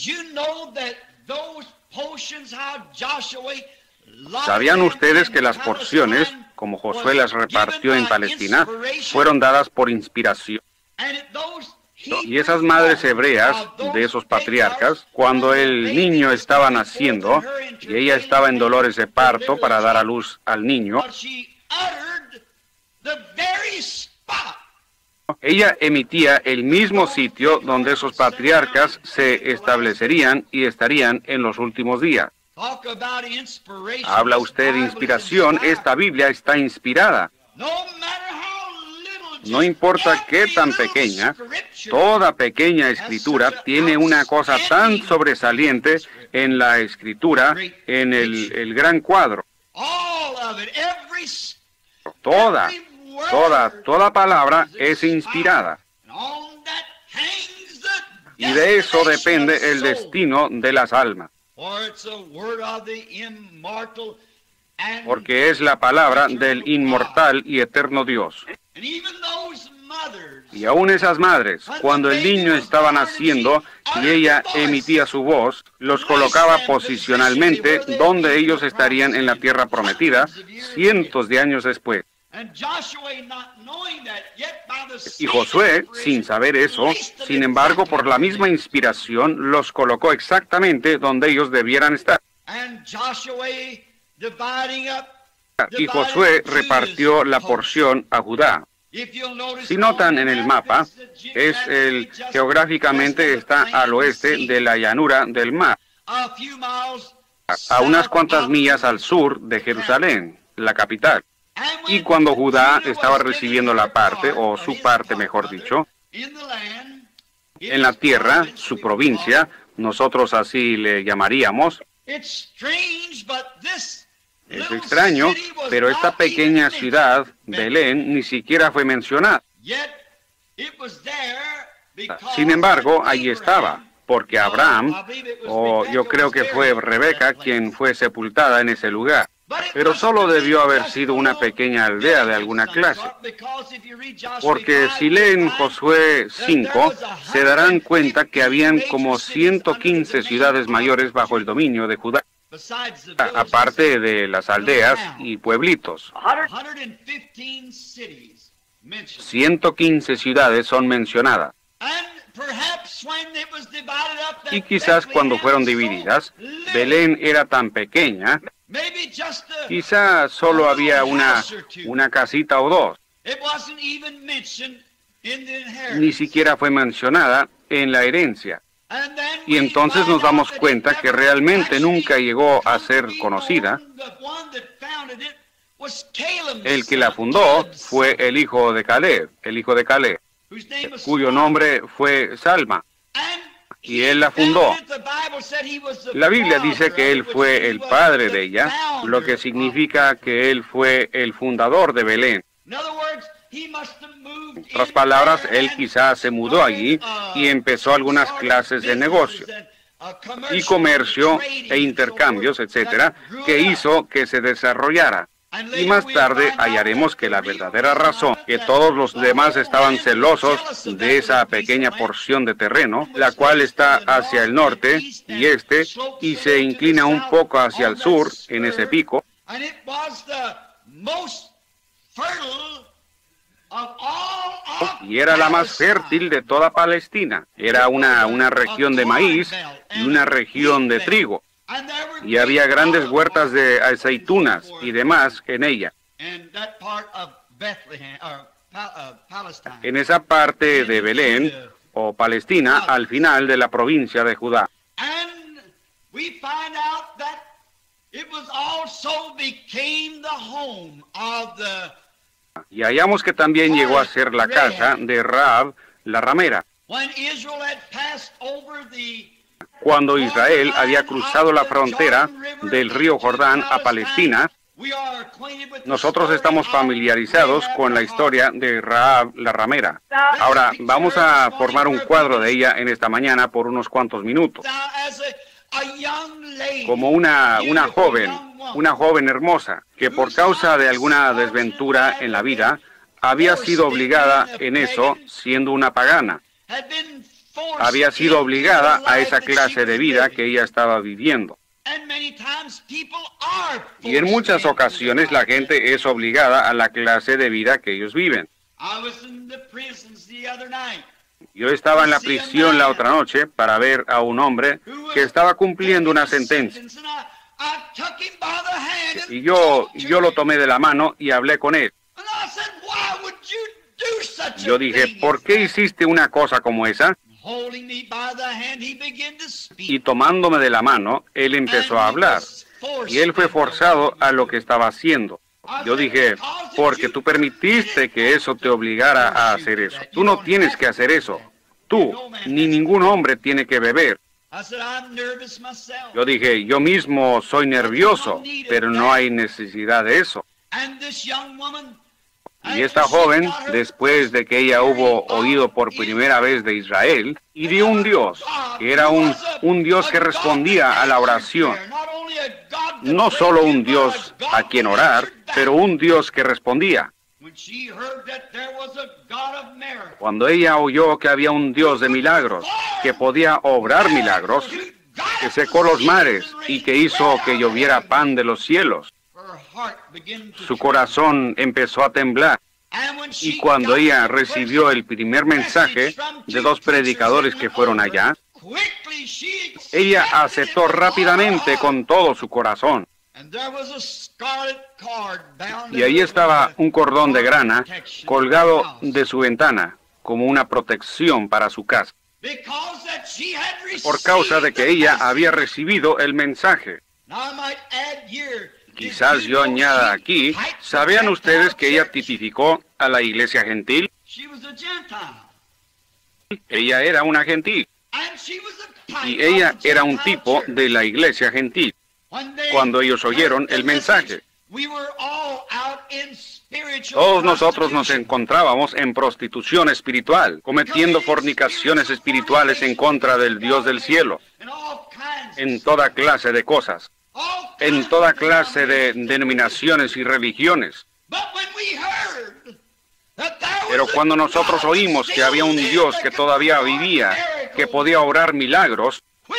¿Sabían ustedes que las porciones, como Josué las repartió en Palestina, fueron dadas por inspiración? Y esas madres hebreas de esos patriarcas, cuando el niño estaba naciendo y ella estaba en dolores de parto para dar a luz al niño, ella emitía el mismo sitio donde esos patriarcas se establecerían y estarían en los últimos días. Habla usted de inspiración, esta Biblia está inspirada. No importa qué tan pequeña, toda pequeña escritura tiene una cosa tan sobresaliente en la escritura, en el, el gran cuadro. Toda. Toda, toda palabra es inspirada. Y de eso depende el destino de las almas. Porque es la palabra del inmortal y eterno Dios. Y aún esas madres, cuando el niño estaba naciendo y ella emitía su voz, los colocaba posicionalmente donde ellos estarían en la tierra prometida cientos de años después. Y Josué, sin saber eso, sin embargo, por la misma inspiración, los colocó exactamente donde ellos debieran estar. Y Josué repartió la porción a Judá. Si notan en el mapa, es el, geográficamente está al oeste de la llanura del mar, a unas cuantas millas al sur de Jerusalén, la capital. Y cuando Judá estaba recibiendo la parte, o su parte mejor dicho, en la tierra, su provincia, nosotros así le llamaríamos, es extraño, pero esta pequeña ciudad, Belén, ni siquiera fue mencionada. Sin embargo, allí estaba, porque Abraham, o yo creo que fue Rebeca, quien fue sepultada en ese lugar. Pero solo debió haber sido una pequeña aldea de alguna clase, porque si leen Josué cinco, se darán cuenta que habían como ciento quince ciudades mayores bajo el dominio de Judá, aparte de las aldeas y pueblitos. ciento quince ciudades son mencionadas. Y quizás cuando fueron divididas, Belén era tan pequeña, quizás solo había una, una casita o dos. Ni siquiera fue mencionada en la herencia. Y entonces nos damos cuenta que realmente nunca llegó a ser conocida. El que la fundó fue el hijo de Caleb, el hijo de Caleb, cuyo nombre fue Salma, y él la fundó. La Biblia dice que él fue el padre de ella, lo que significa que él fue el fundador de Belén. En otras palabras, él quizás se mudó allí y empezó algunas clases de negocio y comercio e intercambios, etcétera, que hizo que se desarrollara. Y más tarde hallaremos que la verdadera razón que todos los demás estaban celosos de esa pequeña porción de terreno, la cual está hacia el norte y este, y se inclina un poco hacia el sur en ese pico, y era la más fértil de toda Palestina. Era una, una región de maíz y una región de trigo. Y había grandes huertas de aceitunas y demás en ella. En esa parte de Belén, o Palestina, al final de la provincia de Judá. Y hallamos que también llegó a ser la casa de Rahab, la ramera. Cuando Israel había cruzado la frontera del río Jordán a Palestina, nosotros estamos familiarizados con la historia de Rahab la ramera. Ahora, vamos a formar un cuadro de ella en esta mañana por unos cuantos minutos. Como una, una joven, una joven hermosa, que por causa de alguna desventura en la vida, había sido obligada en eso siendo una pagana. Había sido obligada a esa clase de vida que ella estaba viviendo. Y en muchas ocasiones la gente es obligada a la clase de vida que ellos viven. Yo estaba en la prisión la otra noche para ver a un hombre que estaba cumpliendo una sentencia. Y yo, yo lo tomé de la mano y hablé con él. Yo dije, ¿por qué hiciste una cosa como esa? Y tomándome de la mano, él empezó a hablar. Y él fue forzado a lo que estaba haciendo. Yo dije, porque tú permitiste que eso te obligara a hacer eso. Tú no tienes que hacer eso. Tú, ni ningún hombre tiene que beber. Yo dije, yo mismo soy nervioso, pero no hay necesidad de eso. Y esta joven, después de que ella hubo oído por primera vez de Israel, y de un Dios, que era un, un Dios que respondía a la oración, no solo un Dios a quien orar, pero un Dios que respondía. Cuando ella oyó que había un Dios de milagros, que podía obrar milagros, que secó los mares y que hizo que lloviera pan de los cielos, su corazón empezó a temblar. Y cuando ella recibió el primer mensaje de dos predicadores que fueron allá, ella aceptó rápidamente con todo su corazón. Y ahí estaba un cordón de grana colgado de su ventana como una protección para su casa, por causa de que ella había recibido el mensaje. Quizás yo añada aquí, ¿sabían ustedes que ella tipificó a la iglesia gentil? Ella era una gentil. Y ella era un tipo de la iglesia gentil. Cuando ellos oyeron el mensaje, Todos nosotros nos encontrábamos en prostitución espiritual, cometiendo fornicaciones espirituales en contra del Dios del cielo, en toda clase de cosas, en toda clase de denominaciones y religiones. Pero cuando nosotros oímos que había un Dios que todavía vivía, que podía obrar milagros,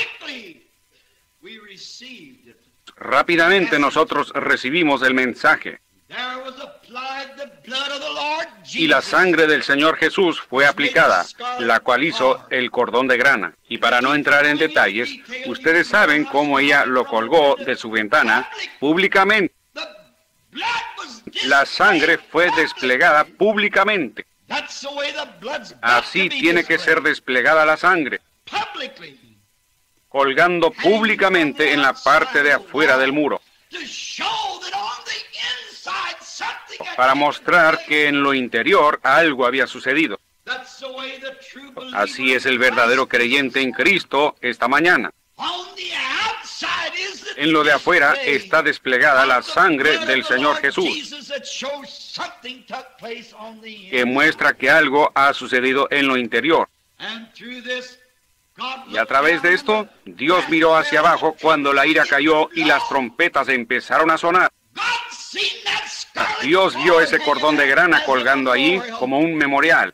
rápidamente nosotros recibimos el mensaje. Y la sangre del Señor Jesús fue aplicada, la cual hizo el cordón de grana. Y para no entrar en detalles, ustedes saben cómo ella lo colgó de su ventana públicamente. La sangre fue desplegada públicamente. Así tiene que ser desplegada la sangre, colgando públicamente en la parte de afuera del muro, para mostrar que en lo interior algo había sucedido. Así es el verdadero creyente en Cristo esta mañana. En lo de afuera está desplegada la sangre del Señor Jesús, que muestra que algo ha sucedido en lo interior. Y a través de esto, Dios miró hacia abajo cuando la ira cayó y las trompetas empezaron a sonar. Dios vio ese cordón de grana colgando ahí como un memorial.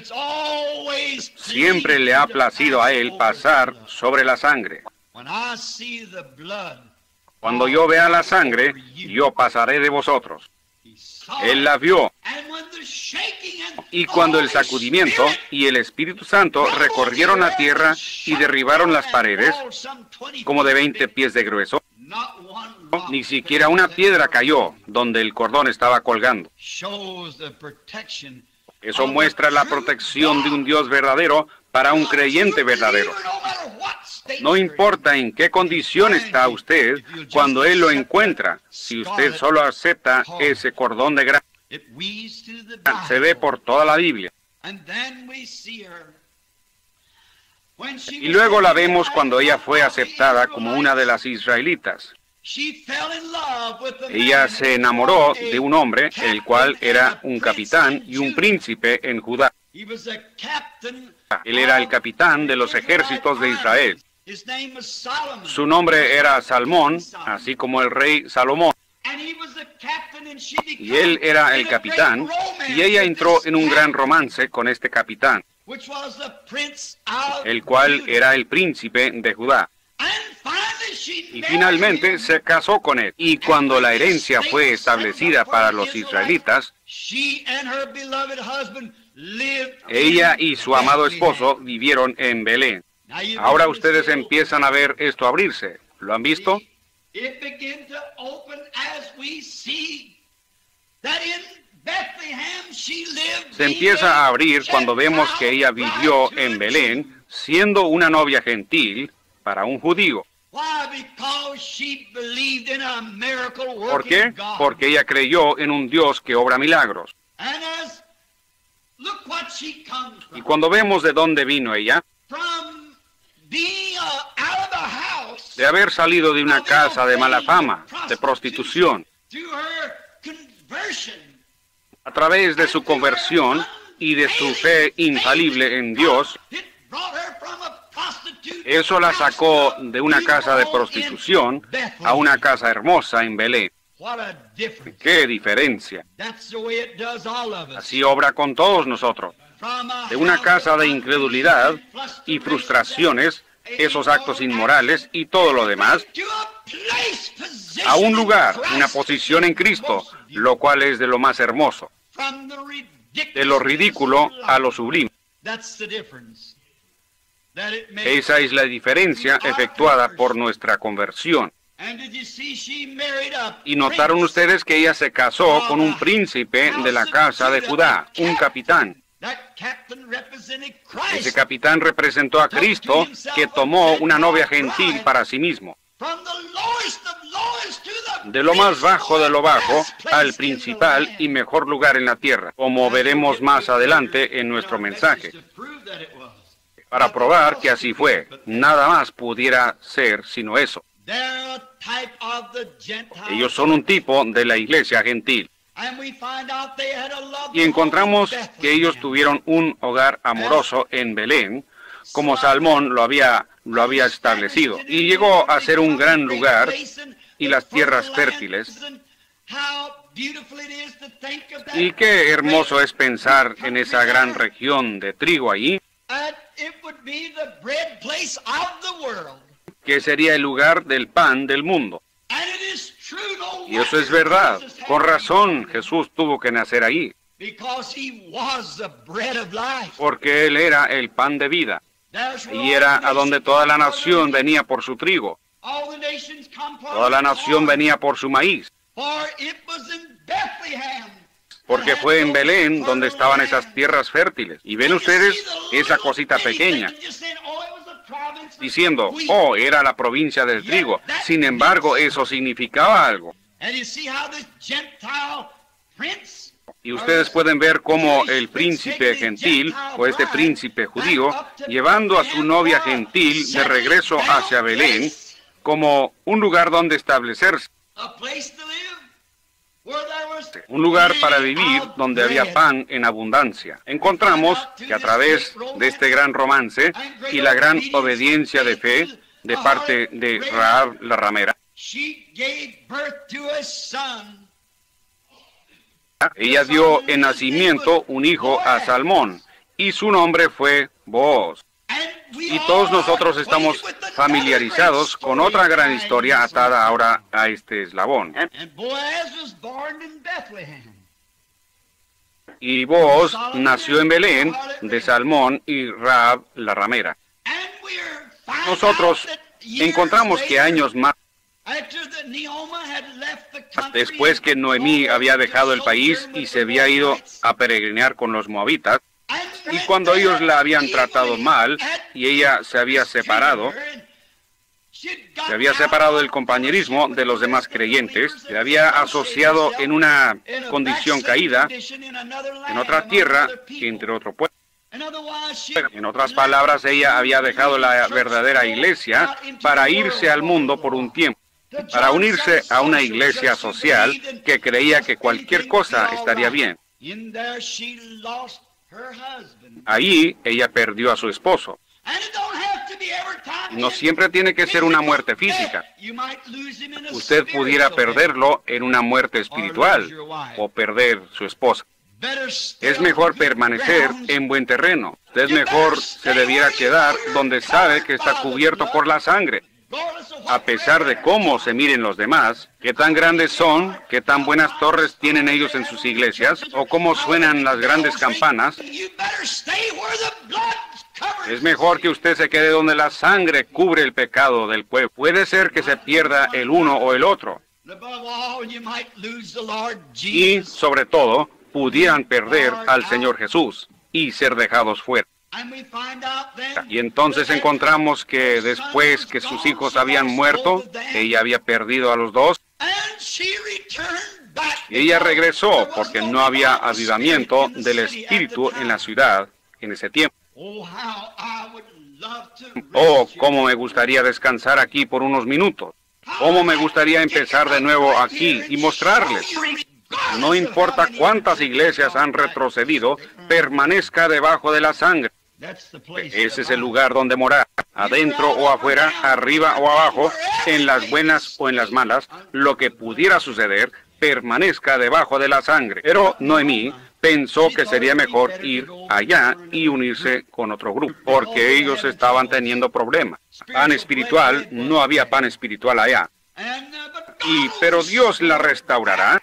Siempre le ha placido a Él pasar sobre la sangre. Cuando yo vea la sangre, yo pasaré de vosotros. Él la vio. Y cuando el sacudimiento y el Espíritu Santo recorrieron la tierra y derribaron las paredes, como de veinte pies de grueso, ni siquiera una piedra cayó donde el cordón estaba colgando. Eso muestra la protección de un Dios verdadero para un creyente verdadero. No importa en qué condición está usted, cuando Él lo encuentra, si usted solo acepta ese cordón de grana, se ve por toda la Biblia. Y luego la vemos cuando ella fue aceptada como una de las israelitas. Ella se enamoró de un hombre, el cual era un capitán y un príncipe en Judá. Él era el capitán de los ejércitos de Israel. Su nombre era Salmón, así como el rey Salomón. Y él era el capitán, y ella entró en un gran romance con este capitán, el cual era el príncipe de Judá. Y finalmente se casó con él. Y cuando la herencia fue establecida para los israelitas, ella y su amado esposo vivieron en Belén. Ahora ustedes empiezan a ver esto abrirse. ¿Lo han visto? Se empieza a abrir cuando vemos que ella vivió en Belén, siendo una novia gentil para un judío. ¿Por qué? Porque ella creyó en un Dios que obra milagros. Y cuando vemos de dónde vino ella, de haber salido de una casa de mala fama, de prostitución, a través de su conversión y de su fe infalible en Dios, eso la sacó de una casa de prostitución a una casa hermosa en Belén. ¡Qué diferencia! Así obra con todos nosotros. De una casa de incredulidad y frustraciones, esos actos inmorales y todo lo demás, a un lugar, una posición en Cristo, lo cual es de lo más hermoso, de lo ridículo a lo sublime. Esa es la diferencia efectuada por nuestra conversión. Y notaron ustedes que ella se casó con un príncipe de la casa de Judá, un capitán. Ese capitán representó a Cristo, que tomó una novia gentil para sí mismo. De lo más bajo de lo bajo al principal y mejor lugar en la tierra, como veremos más adelante en nuestro mensaje, para probar que así fue. Nada más pudiera ser sino eso. Ellos son un tipo de la iglesia gentil. Y encontramos que ellos tuvieron un hogar amoroso en Belén, como Salmón lo había, lo había establecido. Y llegó a ser un gran lugar y las tierras fértiles. Y qué hermoso es pensar en esa gran región de trigo allí, que sería el lugar del pan del mundo. Y eso es verdad. Con razón Jesús tuvo que nacer ahí, porque Él era el pan de vida. Y era a donde toda la nación venía por su trigo. Toda la nación venía por su maíz. Porque fue en Belén donde estaban esas tierras fértiles. Y ven ustedes esa cosita pequeña, diciendo, oh, era la provincia del trigo. Sin embargo, eso significaba algo. Y ustedes pueden ver cómo el príncipe gentil, o este príncipe judío, llevando a su novia gentil de regreso hacia Belén, como un lugar donde establecerse. Un lugar para vivir donde había pan en abundancia. Encontramos que a través de este gran romance y la gran obediencia de fe de parte de Rahab la ramera, ella dio en nacimiento un hijo a Salmón, y su nombre fue Booz. Y todos nosotros estamos familiarizados con otra gran historia atada ahora a este eslabón. Y Booz nació en Belén de Salmón y Rahab la ramera. Nosotros encontramos que años más después que Noemí había dejado el país y se había ido a peregrinar con los moabitas, y cuando ellos la habían tratado mal y ella se había separado, se había separado del compañerismo de los demás creyentes, se había asociado en una condición caída en otra tierra que entre otro pueblo. En otras palabras, ella había dejado la verdadera iglesia para irse al mundo por un tiempo, para unirse a una iglesia social que creía que cualquier cosa estaría bien. Allí ella perdió a su esposo. No siempre tiene que ser una muerte física. Usted pudiera perderlo en una muerte espiritual o perder su esposa. Es mejor permanecer en buen terreno. Es mejor se debiera quedar donde sabe que está cubierto por la sangre. A pesar de cómo se miren los demás, qué tan grandes son, qué tan buenas torres tienen ellos en sus iglesias, o cómo suenan las grandes campanas, es mejor que usted se quede donde la sangre cubre el pecado del pueblo. Puede ser que se pierda el uno o el otro. Y, sobre todo, pudieran perder al Señor Jesús y ser dejados fuera. Y entonces encontramos que después que sus hijos habían muerto, ella había perdido a los dos, y ella regresó porque no había avivamiento del espíritu en la ciudad en ese tiempo. Oh, cómo me gustaría descansar aquí por unos minutos. Cómo me gustaría empezar de nuevo aquí y mostrarles. No importa cuántas iglesias han retrocedido, permanezca debajo de la sangre. Ese es el lugar donde morar, adentro o afuera, arriba o abajo, en las buenas o en las malas, lo que pudiera suceder, permanezca debajo de la sangre. Pero Noemí pensó que sería mejor ir allá y unirse con otro grupo, porque ellos estaban teniendo problemas. Pan espiritual, no había pan espiritual allá. Y, pero Dios la restaurará.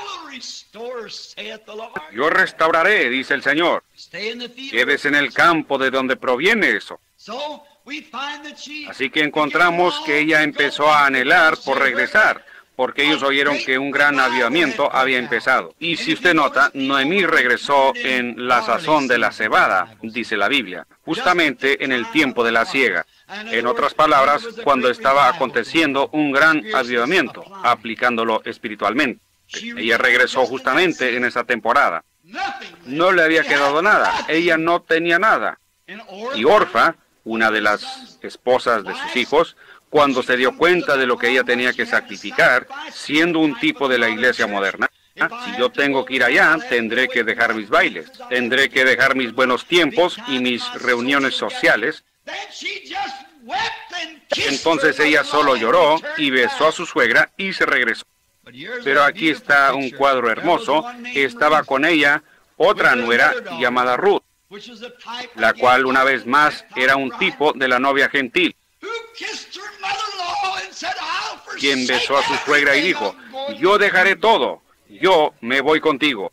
Yo restauraré, dice el Señor. Quédese en el campo de donde proviene eso. Así que encontramos que ella empezó a anhelar por regresar, porque ellos oyeron que un gran avivamiento había empezado. Y si usted nota, Noemí regresó en la sazón de la cebada, dice la Biblia, justamente en el tiempo de la siega. En otras palabras, cuando estaba aconteciendo un gran avivamiento, aplicándolo espiritualmente. Ella regresó justamente en esa temporada. No le había quedado nada. Ella no tenía nada. Y Orfa, una de las esposas de sus hijos, cuando se dio cuenta de lo que ella tenía que sacrificar, siendo un tipo de la iglesia moderna, Si yo tengo que ir allá, tendré que dejar mis bailes, tendré que dejar mis buenos tiempos y mis reuniones sociales. Entonces ella solo lloró y besó a su suegra y se regresó. Pero aquí está un cuadro hermoso. Estaba con ella otra nuera llamada Ruth, la cual una vez más era un tipo de la novia gentil, quien besó a su suegra y dijo: yo dejaré todo, yo me voy contigo.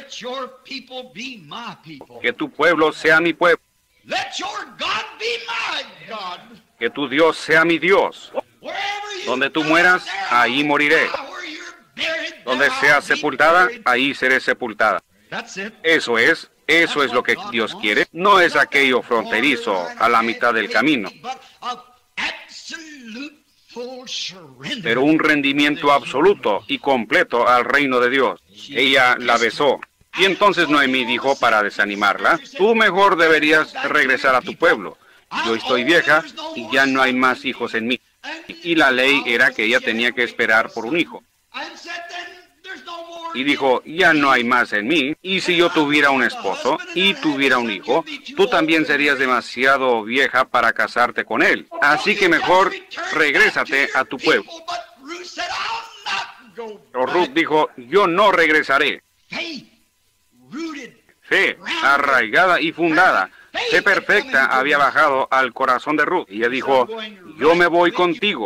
Que tu pueblo sea mi pueblo, que tu Dios sea mi Dios. Donde tú mueras, ahí moriré. Donde seas sepultada, ahí seré sepultada. Eso es, eso es lo que Dios quiere. No es aquello fronterizo a la mitad del camino, pero un rendimiento absoluto y completo al reino de Dios. Ella la besó. Y entonces Noemí dijo para desanimarla: tú mejor deberías regresar a tu pueblo. Yo estoy vieja y ya no hay más hijos en mí. Y la ley era que ella tenía que esperar por un hijo. Y dijo: ya no hay más en mí, y si yo tuviera un esposo y tuviera un hijo, tú también serías demasiado vieja para casarte con él. Así que mejor regrésate a tu pueblo. Pero Ruth dijo: yo no regresaré. Fe, arraigada y fundada, fe perfecta había bajado al corazón de Ruth. Y ella dijo: yo me voy contigo.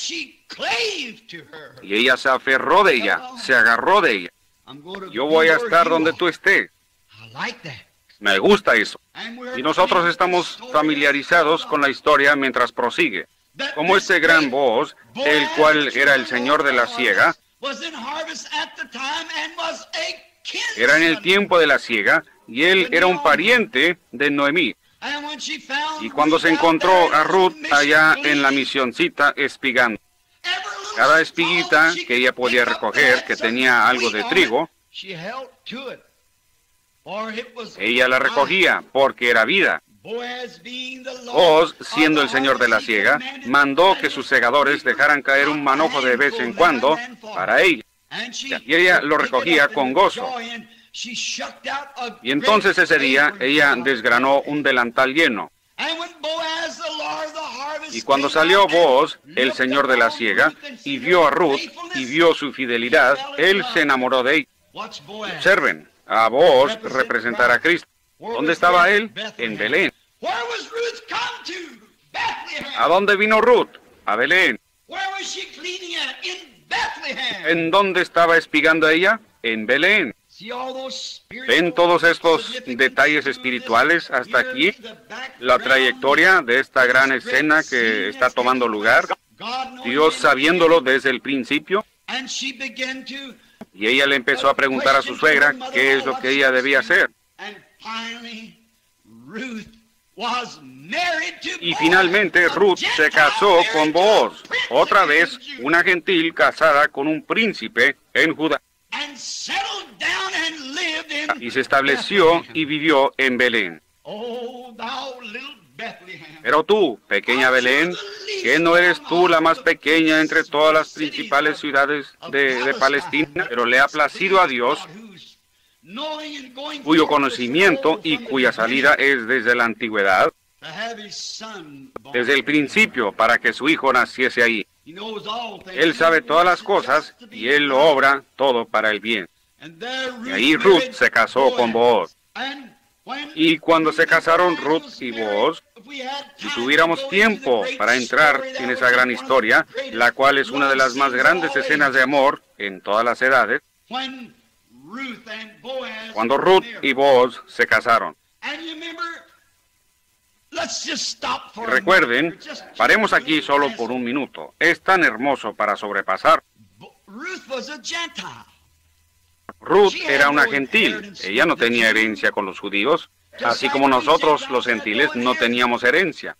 Y ella se aferró de ella, se agarró de ella. Yo voy a estar donde tú estés. Me gusta eso. Y nosotros estamos familiarizados con la historia mientras prosigue. Como este gran Booz, el cual era el señor de la siega, era en el tiempo de la siega, y él era un pariente de Noemí. Y cuando se encontró a Ruth allá en la misioncita espigando, cada espiguita que ella podía recoger, que tenía algo de trigo, ella la recogía porque era vida. Booz, siendo el señor de la siega, mandó que sus segadores dejaran caer un manojo de vez en cuando para ella. Y ella lo recogía con gozo. Y entonces ese día ella desgranó un delantal lleno. Y cuando salió Booz, el señor de la siega, y vio a Ruth y vio su fidelidad, él se enamoró de ella. Observen, a Booz representará a Cristo. ¿Dónde estaba él? En Belén. ¿A dónde vino Ruth? A Belén. ¿En dónde estaba espigando ella? En Belén. ¿Ven todos estos detalles espirituales hasta aquí? La trayectoria de esta gran escena que está tomando lugar. Dios sabiéndolo desde el principio. Y ella le empezó a preguntar a su suegra qué es lo que ella debía hacer. Y finalmente Ruth se casó con Booz. Otra vez una gentil casada con un príncipe en Judá. Y se estableció y vivió en Belén. Pero tú, pequeña Belén, ¿que no eres tú la más pequeña entre todas las principales ciudades de, de Palestina? Pero le ha placido a Dios, cuyo conocimiento y cuya salida es desde la antigüedad, desde el principio, para que su hijo naciese ahí. Él sabe todas las cosas y Él lo obra todo para el bien. Y ahí Ruth se casó con Booz. Y cuando se casaron Ruth y Booz, si tuviéramos tiempo para entrar en esa gran historia, la cual es una de las más grandes escenas de amor en todas las edades, cuando Ruth y Booz se casaron. Y recuerden, paremos aquí solo por un minuto. Es tan hermoso para sobrepasar. Ruth era una gentil. Ella no tenía herencia con los judíos, así como nosotros, los gentiles, no teníamos herencia.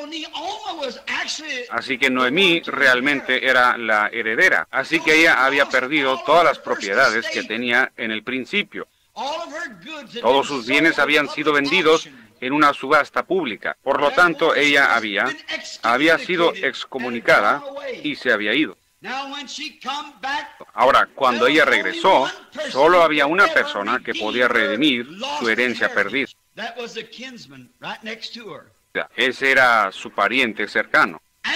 Así que Noemí realmente era la heredera. Así que ella había perdido todas las propiedades que tenía en el principio. Todos sus bienes habían sido vendidos en una subasta pública. Por lo tanto, ella había, había sido excomunicada y se había ido. Ahora, cuando ella regresó, solo había una persona que podía redimir su herencia perdida. Ese era su pariente cercano.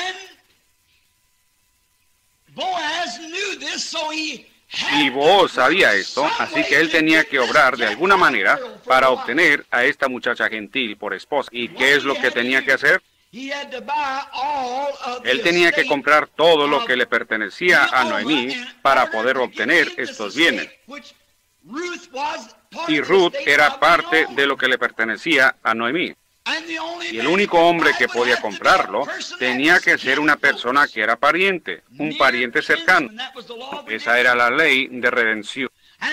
Y Booz sabía esto, así que él tenía que obrar de alguna manera para obtener a esta muchacha gentil por esposa. ¿Y qué es lo que tenía que hacer? Él tenía que comprar todo lo que le pertenecía a Noemí para poder obtener estos bienes. Y Ruth era parte de lo que le pertenecía a Noemí. Y el único hombre que podía comprarlo tenía que ser una persona que era pariente, un pariente cercano. Esa era la ley de redención.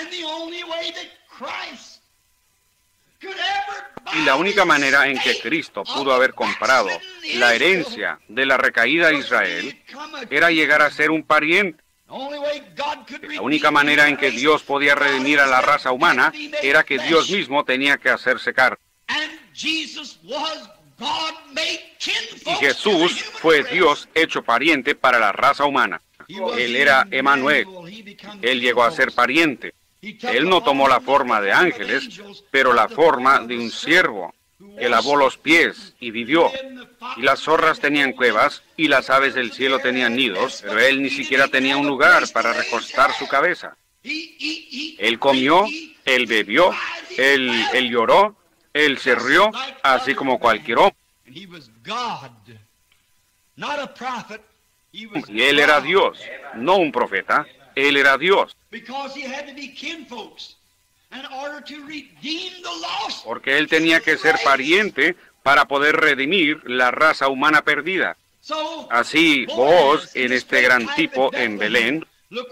Y la única manera en que Cristo pudo haber comprado la herencia de la recaída de Israel era llegar a ser un pariente. La única manera en que Dios podía redimir a la raza humana era que Dios mismo tenía que hacerse carne. Y Jesús fue Dios hecho pariente para la raza humana. Él era Emmanuel. Él llegó a ser pariente. Él no tomó la forma de ángeles, pero la forma de un siervo, que lavó los pies y vivió. Y las zorras tenían cuevas, y las aves del cielo tenían nidos, pero él ni siquiera tenía un lugar para recostar su cabeza. Él comió, él bebió, él, él lloró, él se rió, así como cualquier hombre. Y él era Dios, no un profeta. Él era Dios. Porque él tenía que ser pariente para poder redimir la raza humana perdida. Así, Booz, en este gran tipo en Belén,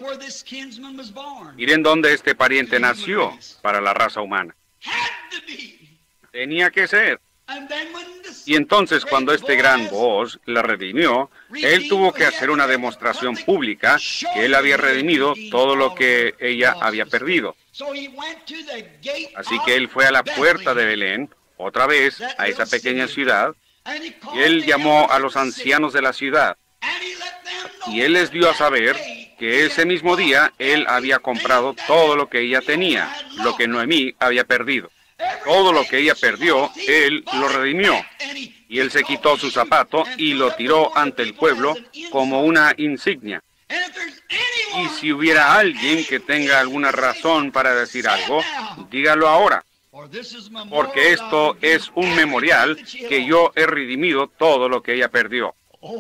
miren dónde este pariente nació para la raza humana. Tenía que ser. Y entonces, cuando este gran Booz la redimió, él tuvo que hacer una demostración pública que él había redimido todo lo que ella había perdido. Así que él fue a la puerta de Belén, otra vez, a esa pequeña ciudad, y él llamó a los ancianos de la ciudad. Y él les dio a saber que ese mismo día él había comprado todo lo que ella tenía, lo que Noemí había perdido. Todo lo que ella perdió, él lo redimió. Y él se quitó su zapato y lo tiró ante el pueblo como una insignia. Y si hubiera alguien que tenga alguna razón para decir algo, dígalo ahora. Porque esto es un memorial que yo he redimido todo lo que ella perdió.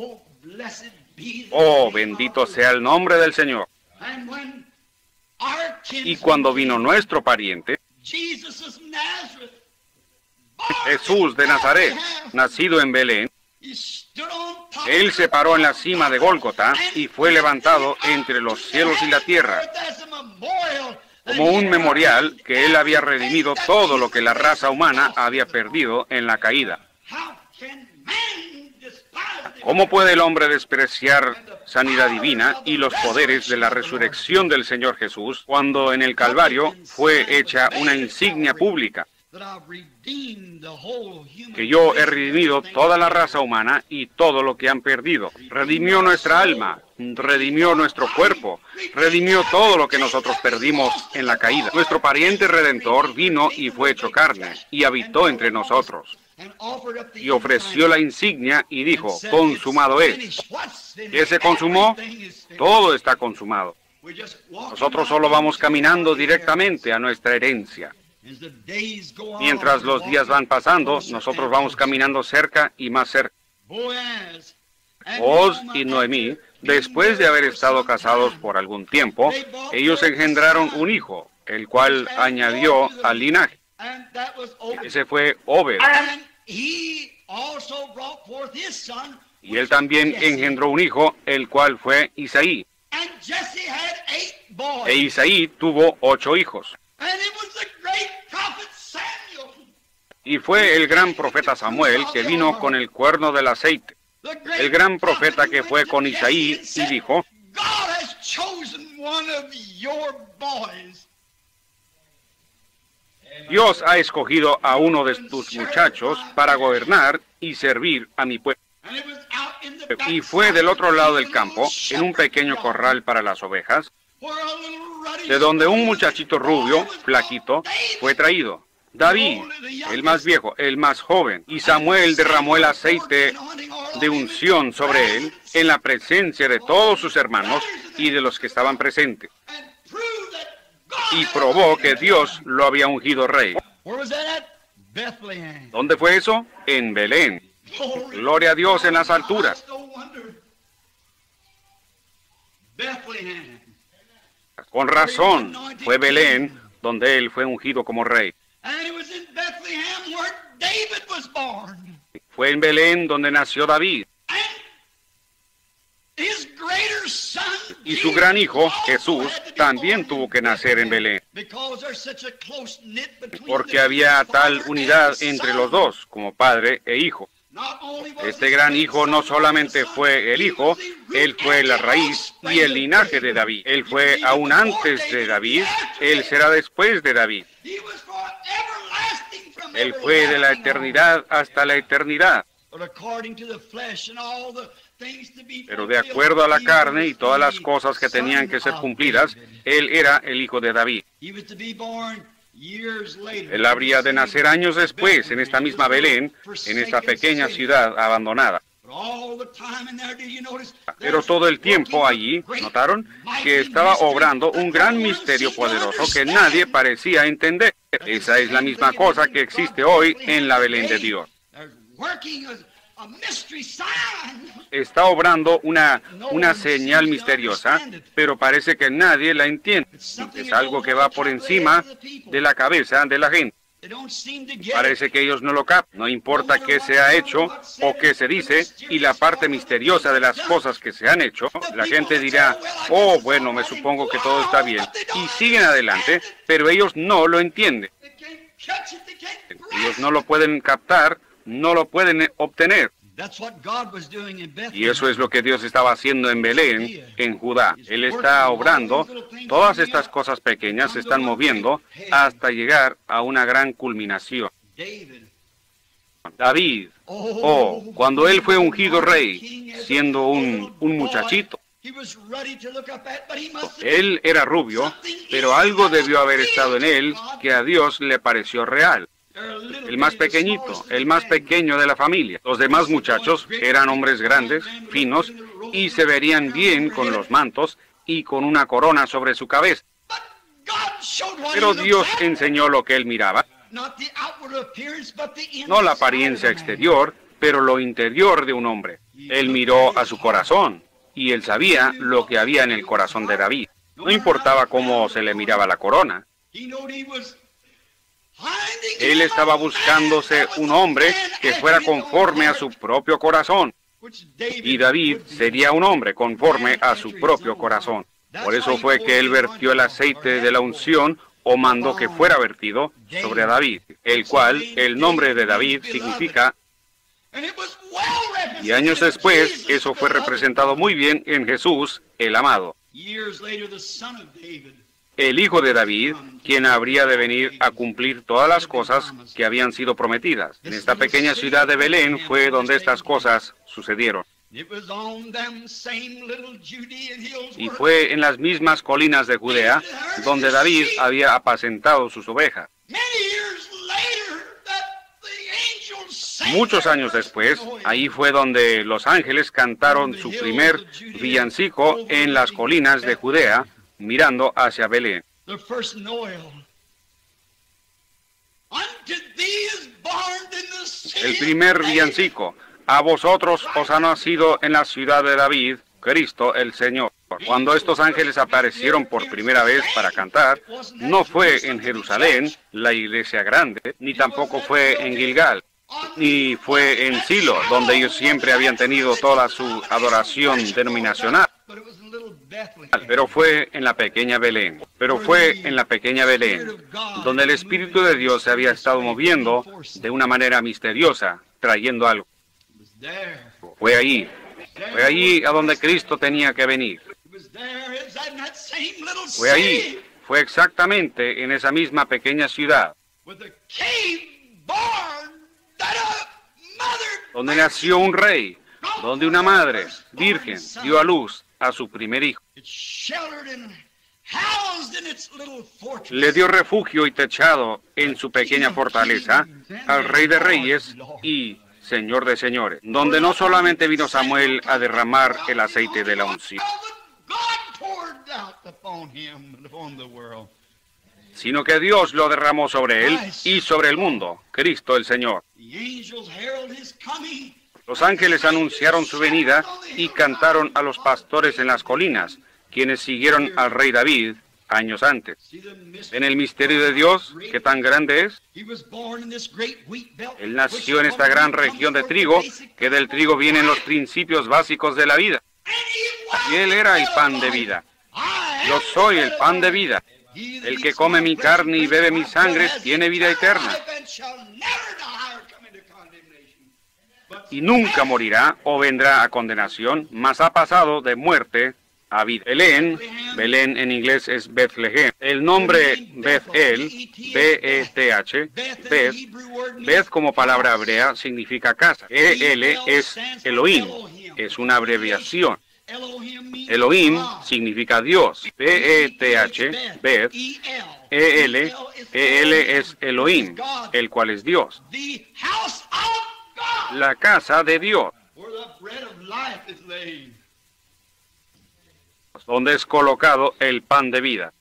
Oh, bendito sea el nombre del Señor. Y cuando vino nuestro pariente, Jesús de Nazaret, nacido en Belén, él se paró en la cima de Gólgota y fue levantado entre los cielos y la tierra, como un memorial que él había redimido todo lo que la raza humana había perdido en la caída. ¿Cómo puede el hombre despreciar sanidad divina y los poderes de la resurrección del Señor Jesús cuando en el Calvario fue hecha una insignia pública? Que yo he redimido toda la raza humana y todo lo que han perdido. Redimió nuestra alma, redimió nuestro cuerpo, redimió todo lo que nosotros perdimos en la caída. Nuestro pariente redentor vino y fue hecho carne y habitó entre nosotros. Y ofreció la insignia y dijo, consumado es. ¿Qué se consumó? Todo está consumado. Nosotros solo vamos caminando directamente a nuestra herencia. Mientras los días van pasando, nosotros vamos caminando cerca y más cerca. Booz y Noemí, después de haber estado casados por algún tiempo, ellos engendraron un hijo, el cual añadió al linaje. Ese fue Obed. Y él también engendró un hijo, el cual fue Isaí. E Isaí tuvo ocho hijos. Y fue el gran profeta Samuel que vino con el cuerno del aceite. El gran profeta que fue con Isaí y dijo, Dios ha escogido a uno de tus muchachos para gobernar y servir a mi pueblo. y fue del otro lado del campo, en un pequeño corral para las ovejas, de donde un muchachito rubio, flaquito, fue traído. David, el más viejo, el más joven, y Samuel derramó el aceite de unción sobre él en la presencia de todos sus hermanos y de los que estaban presentes, y probó que Dios lo había ungido rey. ¿Dónde fue eso? En Belén. Gloria a Dios en las alturas. Con razón, fue Belén donde él fue ungido como rey. Fue en Belén donde nació David. Y su gran hijo, Jesús, también tuvo que nacer en Belén, porque había tal unidad entre los dos, como padre e hijo. Este gran hijo no solamente fue el hijo, él fue la raíz y el linaje de David. Él fue aún antes de David, él será después de David. Él fue de la eternidad hasta la eternidad. Pero de acuerdo a la carne y todas las cosas que tenían que ser cumplidas, él era el hijo de David. Él habría de nacer años después en esta misma Belén, en esta pequeña ciudad abandonada. Pero todo el tiempo allí, ¿notaron? Que estaba obrando un gran misterio poderoso que nadie parecía entender. Esa es la misma cosa que existe hoy en la Belén de Dios. Está obrando una, una señal misteriosa, pero parece que nadie la entiende. Es algo que va por encima de la cabeza de la gente. Parece que ellos no lo captan. No importa qué se ha hecho o qué se dice, y la parte misteriosa de las cosas que se han hecho, la gente dirá, oh, bueno, me supongo que todo está bien. Y siguen adelante, pero ellos no lo entienden. Ellos no lo pueden captar, no lo pueden obtener. Y eso es lo que Dios estaba haciendo en Belén, en Judá. Él está obrando, todas estas cosas pequeñas se están moviendo hasta llegar a una gran culminación. David, oh, cuando él fue ungido rey, siendo un, un muchachito, él era rubio, pero algo debió haber estado en él que a Dios le pareció real. El más pequeñito, el más pequeño de la familia. Los demás muchachos eran hombres grandes, finos, y se verían bien con los mantos y con una corona sobre su cabeza. Pero Dios enseñó lo que él miraba. No la apariencia exterior, pero lo interior de un hombre. Él miró a su corazón, y él sabía lo que había en el corazón de David. No importaba cómo se le miraba la corona. Él estaba buscándose un hombre que fuera conforme a su propio corazón. Y David sería un hombre conforme a su propio corazón. Por eso fue que él vertió el aceite de la unción, o mandó que fuera vertido sobre David, el cual el nombre de David significa. Y años después, eso fue representado muy bien en Jesús, el amado, el hijo de David, quien habría de venir a cumplir todas las cosas que habían sido prometidas. En esta pequeña ciudad de Belén fue donde estas cosas sucedieron. Y fue en las mismas colinas de Judea donde David había apacentado sus ovejas. Muchos años después, ahí fue donde los ángeles cantaron su primer villancico en las colinas de Judea, mirando hacia Belén. El primer villancico: a vosotros os ha nacido en la ciudad de David, Cristo el Señor. Cuando estos ángeles aparecieron por primera vez para cantar, no fue en Jerusalén, la iglesia grande, ni tampoco fue en Gilgal, ni fue en Silo, donde ellos siempre habían tenido toda su adoración denominacional. Pero fue en la pequeña Belén, pero fue en la pequeña Belén, donde el Espíritu de Dios se había estado moviendo de una manera misteriosa, trayendo algo. Fue allí, fue allí a donde Cristo tenía que venir. Fue allí, fue exactamente en esa misma pequeña ciudad, donde nació un rey, donde una madre virgen dio a luz a su primer hijo. Le dio refugio y techado en su pequeña fortaleza al Rey de Reyes y Señor de Señores, donde no solamente vino Samuel a derramar el aceite de la unción, sino que Dios lo derramó sobre él y sobre el mundo, Cristo el Señor. Los ángeles anunciaron su venida y cantaron a los pastores en las colinas, quienes siguieron al rey David años antes. ¿En el misterio de Dios, qué tan grande es? Él nació en esta gran región de trigo, que del trigo vienen los principios básicos de la vida. Y Él era el pan de vida. Yo soy el pan de vida. El que come mi carne y bebe mi sangre tiene vida eterna. Y nunca morirá o vendrá a condenación, mas ha pasado de muerte a vida. Belén, Belén en inglés es Bethlehem. El nombre Bethel, B E T H, Beth, Beth como palabra hebrea significa casa. E L es Elohim, es una abreviación. Elohim significa Dios. B E T H, Beth, E L, E L es Elohim, el cual es Dios. La casa de Dios, donde es colocado el pan de vida.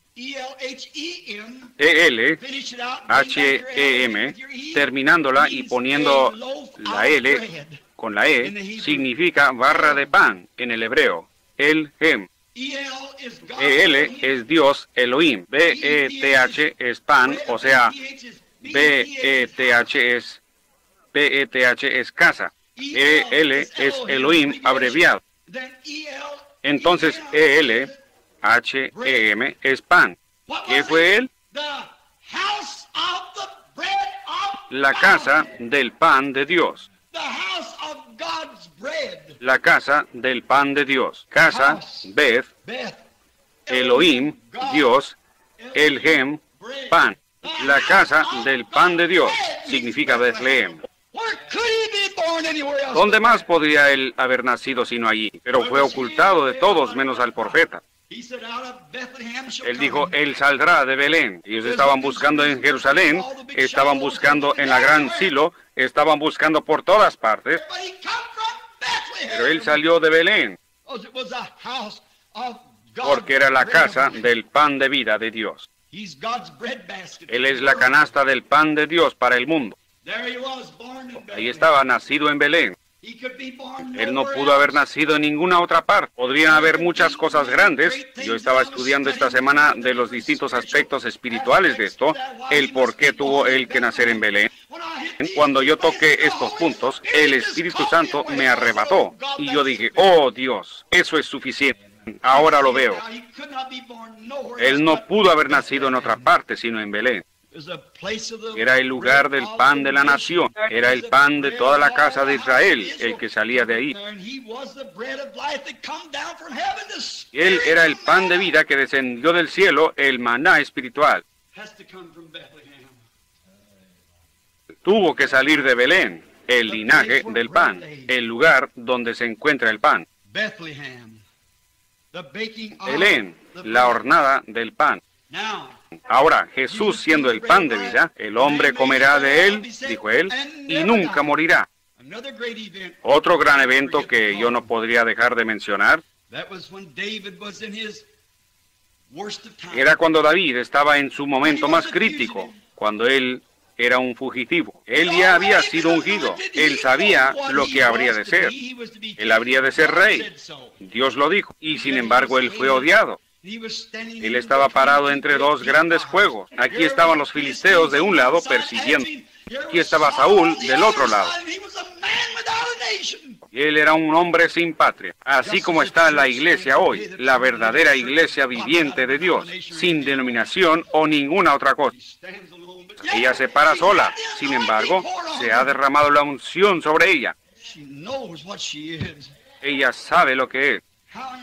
E L, H E M, terminándola y poniendo la L con la E, significa barra de pan en el hebreo, el Hem. E L es Dios, Elohim. B E T H es pan, o sea, B E T H es, B E T H es casa. E L es Elohim abreviado. Entonces E L, H E M es pan. ¿Qué fue él? La casa del pan de Dios. La casa del pan de Dios. Casa, Beth, Elohim, Dios, Elhem, pan. La casa del pan de Dios significa Bethlehem. ¿Dónde más podría él haber nacido sino allí? Pero fue ocultado de todos menos al profeta. Él dijo, él saldrá de Belén. Ellos estaban buscando en Jerusalén, estaban buscando en la gran Silo, estaban buscando por todas partes. Pero él salió de Belén, porque era la casa del pan de vida de Dios. Él es la canasta del pan de Dios para el mundo. Ahí estaba, nacido en Belén. Él no pudo haber nacido en ninguna otra parte. Podrían haber muchas cosas grandes. Yo estaba estudiando esta semana de los distintos aspectos espirituales de esto, el por qué tuvo él que nacer en Belén. Cuando yo toqué estos puntos, el Espíritu Santo me arrebató. Y yo dije, oh Dios, eso es suficiente. Ahora lo veo. Él no pudo haber nacido en otra parte, sino en Belén. Era el lugar del pan de la nación. Era el pan de toda la casa de Israel, el que salía de ahí. Él era el pan de vida que descendió del cielo, el maná espiritual. Tuvo que salir de Belén, el linaje del pan, el lugar donde se encuentra el pan. Belén, la hornada del pan. Ahora, Jesús siendo el pan de vida, el hombre comerá de él, dijo él, y nunca morirá. Otro gran evento que yo no podría dejar de mencionar era cuando David estaba en su momento más crítico, cuando él era un fugitivo. Él ya había sido ungido. Él sabía lo que habría de ser. Él habría de ser rey. Dios lo dijo. Y sin embargo, él fue odiado. Él estaba parado entre dos grandes fuegos. Aquí estaban los filisteos de un lado persiguiendo. Aquí estaba Saúl del otro lado. Y él era un hombre sin patria. Así como está la iglesia hoy, la verdadera iglesia viviente de Dios, sin denominación o ninguna otra cosa. Ella se para sola. Sin embargo, se ha derramado la unción sobre ella. Ella sabe lo que es.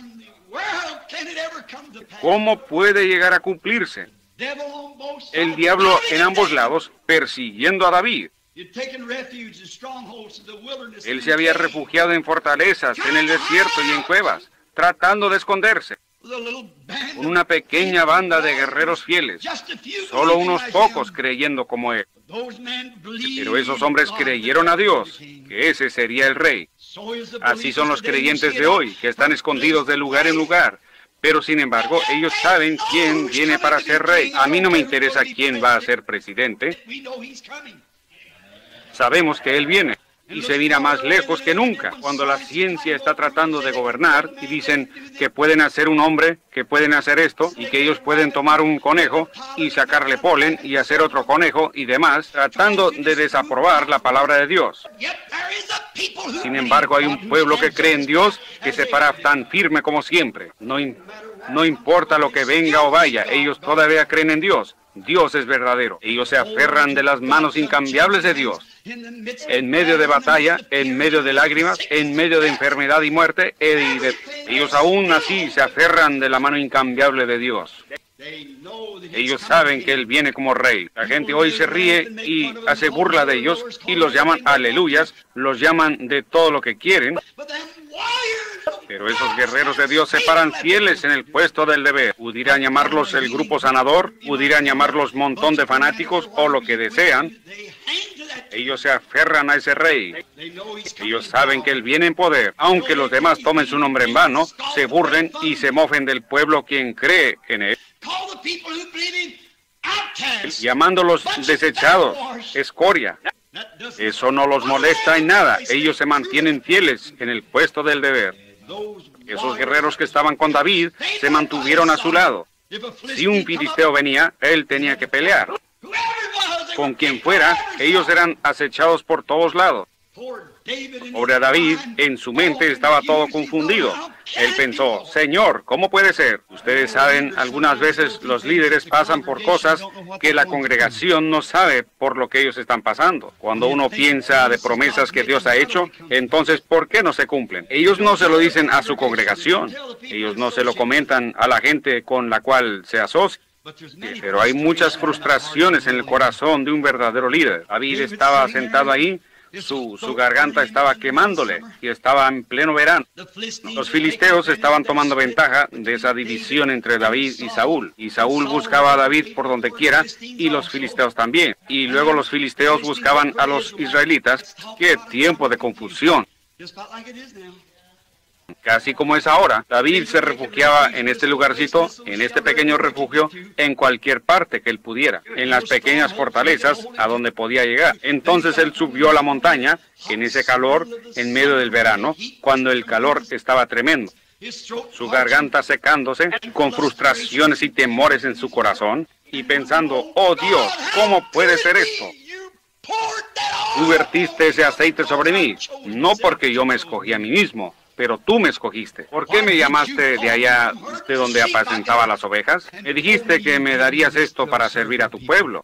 ¿Cómo puede llegar a cumplirse? El diablo en ambos lados persiguiendo a David. Él se había refugiado en fortalezas, en el desierto y en cuevas, tratando de esconderse, con una pequeña banda de guerreros fieles, solo unos pocos creyendo como él. Pero esos hombres creyeron a Dios, que ese sería el rey. Así son los creyentes de hoy, que están escondidos de lugar en lugar. Pero sin embargo, ellos saben quién viene para ser rey. A mí no me interesa quién va a ser presidente. Sabemos que él viene. Y se mira más lejos que nunca, cuando la ciencia está tratando de gobernar y dicen que pueden hacer un hombre, que pueden hacer esto, y que ellos pueden tomar un conejo y sacarle polen y hacer otro conejo y demás, tratando de desaprobar la palabra de Dios. Sin embargo, hay un pueblo que cree en Dios, que se para tan firme como siempre. No, no importa lo que venga o vaya, ellos todavía creen en Dios. Dios es verdadero. Ellos se aferran de las manos incambiables de Dios. En medio de batalla, en medio de lágrimas, en medio de enfermedad y muerte, y de... ellos aún así se aferran de la mano incambiable de Dios. Ellos saben que Él viene como rey. La gente hoy se ríe y hace burla de ellos y los llaman aleluyas, los llaman de todo lo que quieren. Pero esos guerreros de Dios se paran fieles en el puesto del deber. Pudieran llamarlos el grupo sanador, pudieran llamarlos montón de fanáticos o lo que desean. Ellos se aferran a ese rey. Ellos saben que Él viene en poder. Aunque los demás tomen su nombre en vano, se burlen y se mofen del pueblo quien cree en Él, llamándolos desechados, escoria. Eso no los molesta en nada. Ellos se mantienen fieles en el puesto del deber. Esos guerreros que estaban con David se mantuvieron a su lado. Si un filisteo venía, él tenía que pelear. Con quien fuera, ellos eran acechados por todos lados. Pobre David, en su mente estaba todo confundido. Él pensó, Señor, ¿cómo puede ser? Ustedes saben, algunas veces los líderes pasan por cosas que la congregación no sabe por lo que ellos están pasando. Cuando uno piensa de promesas que Dios ha hecho, entonces, ¿por qué no se cumplen? Ellos no se lo dicen a su congregación. Ellos no se lo comentan a la gente con la cual se asocia. Pero hay muchas frustraciones en el corazón de un verdadero líder. David estaba sentado ahí. Su, su garganta estaba quemándole y estaba en pleno verano. Los filisteos estaban tomando ventaja de esa división entre David y Saúl. Y Saúl buscaba a David por donde quiera y los filisteos también. Y luego los filisteos buscaban a los israelitas. ¡Qué tiempo de confusión! Casi como es ahora, David se refugiaba en este lugarcito, en este pequeño refugio, en cualquier parte que él pudiera, en las pequeñas fortalezas a donde podía llegar. Entonces él subió a la montaña, en ese calor, en medio del verano, cuando el calor estaba tremendo. Su garganta secándose, con frustraciones y temores en su corazón, y pensando, oh Dios, ¿cómo puede ser esto? Tú vertiste ese aceite sobre mí, no porque yo me escogí a mí mismo, pero tú me escogiste. ¿Por qué me llamaste de allá, de donde apacentaba las ovejas? Me dijiste que me darías esto para servir a tu pueblo.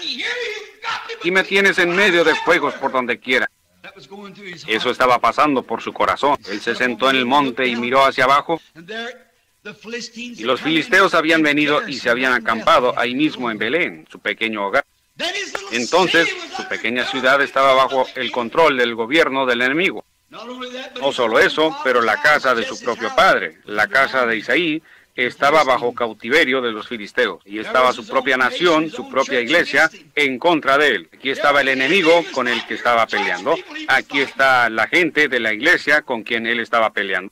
Y me tienes en medio de fuegos por donde quiera. Eso estaba pasando por su corazón. Él se sentó en el monte y miró hacia abajo. Y los filisteos habían venido y se habían acampado ahí mismo en Belén, su pequeño hogar. Entonces, su pequeña ciudad estaba bajo el control del gobierno del enemigo. No solo eso, pero la casa de su propio padre, la casa de Isaí, estaba bajo cautiverio de los filisteos. Y estaba su propia nación, su propia iglesia, en contra de él. Aquí estaba el enemigo con el que estaba peleando. Aquí está la gente de la iglesia con quien él estaba peleando.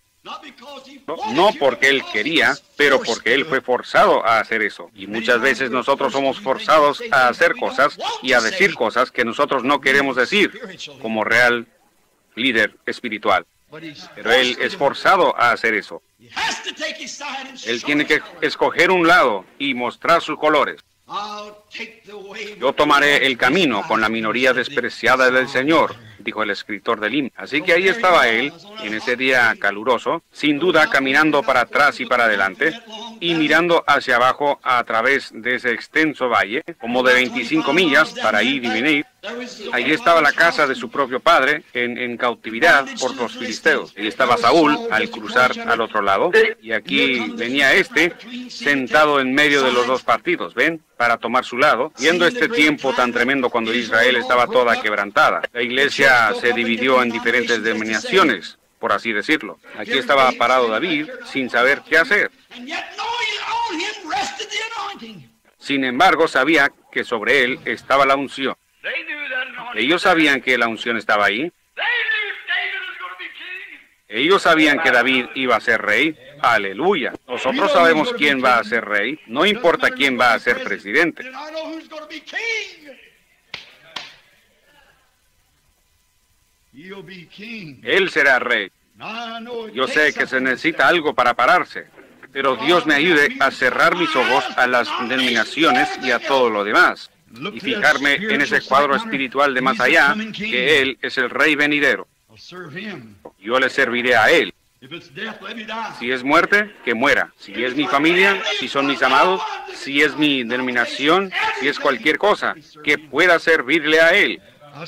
No porque él quería, pero porque él fue forzado a hacer eso. Y muchas veces nosotros somos forzados a hacer cosas y a decir cosas que nosotros no queremos decir como real líder espiritual. Pero él es forzado a hacer eso. Él tiene que escoger un lado y mostrar sus colores. Yo tomaré el camino con la minoría despreciada del Señor, dijo el escritor del himno. Así que ahí estaba él, en ese día caluroso, sin duda caminando para atrás y para adelante, y mirando hacia abajo a través de ese extenso valle, como de veinticinco millas para ir y venir. Allí estaba la casa de su propio padre, en, en cautividad por los filisteos. Allí estaba Saúl al cruzar al otro lado, y aquí venía este, sentado en medio de los dos partidos, ¿ven? Para tomar su su lado, viendo este tiempo tan tremendo cuando Israel estaba toda quebrantada. La iglesia se dividió en diferentes denominaciones, por así decirlo. Aquí estaba parado David sin saber qué hacer. Sin embargo, sabía que sobre él estaba la unción. Ellos sabían que la unción estaba ahí. Ellos sabían que David iba a ser rey. Aleluya. Nosotros sabemos quién va a ser rey. No importa quién va a ser presidente. Él será rey. Yo sé que se necesita algo para pararse, pero Dios me ayude a cerrar mis ojos a las denominaciones y a todo lo demás, y fijarme en ese cuadro espiritual de más allá, que Él es el rey venidero. Yo le serviré a Él. Si es muerte, que muera. Si es mi familia, si son mis amados, si es mi denominación, si es cualquier cosa, que pueda servirle a Él.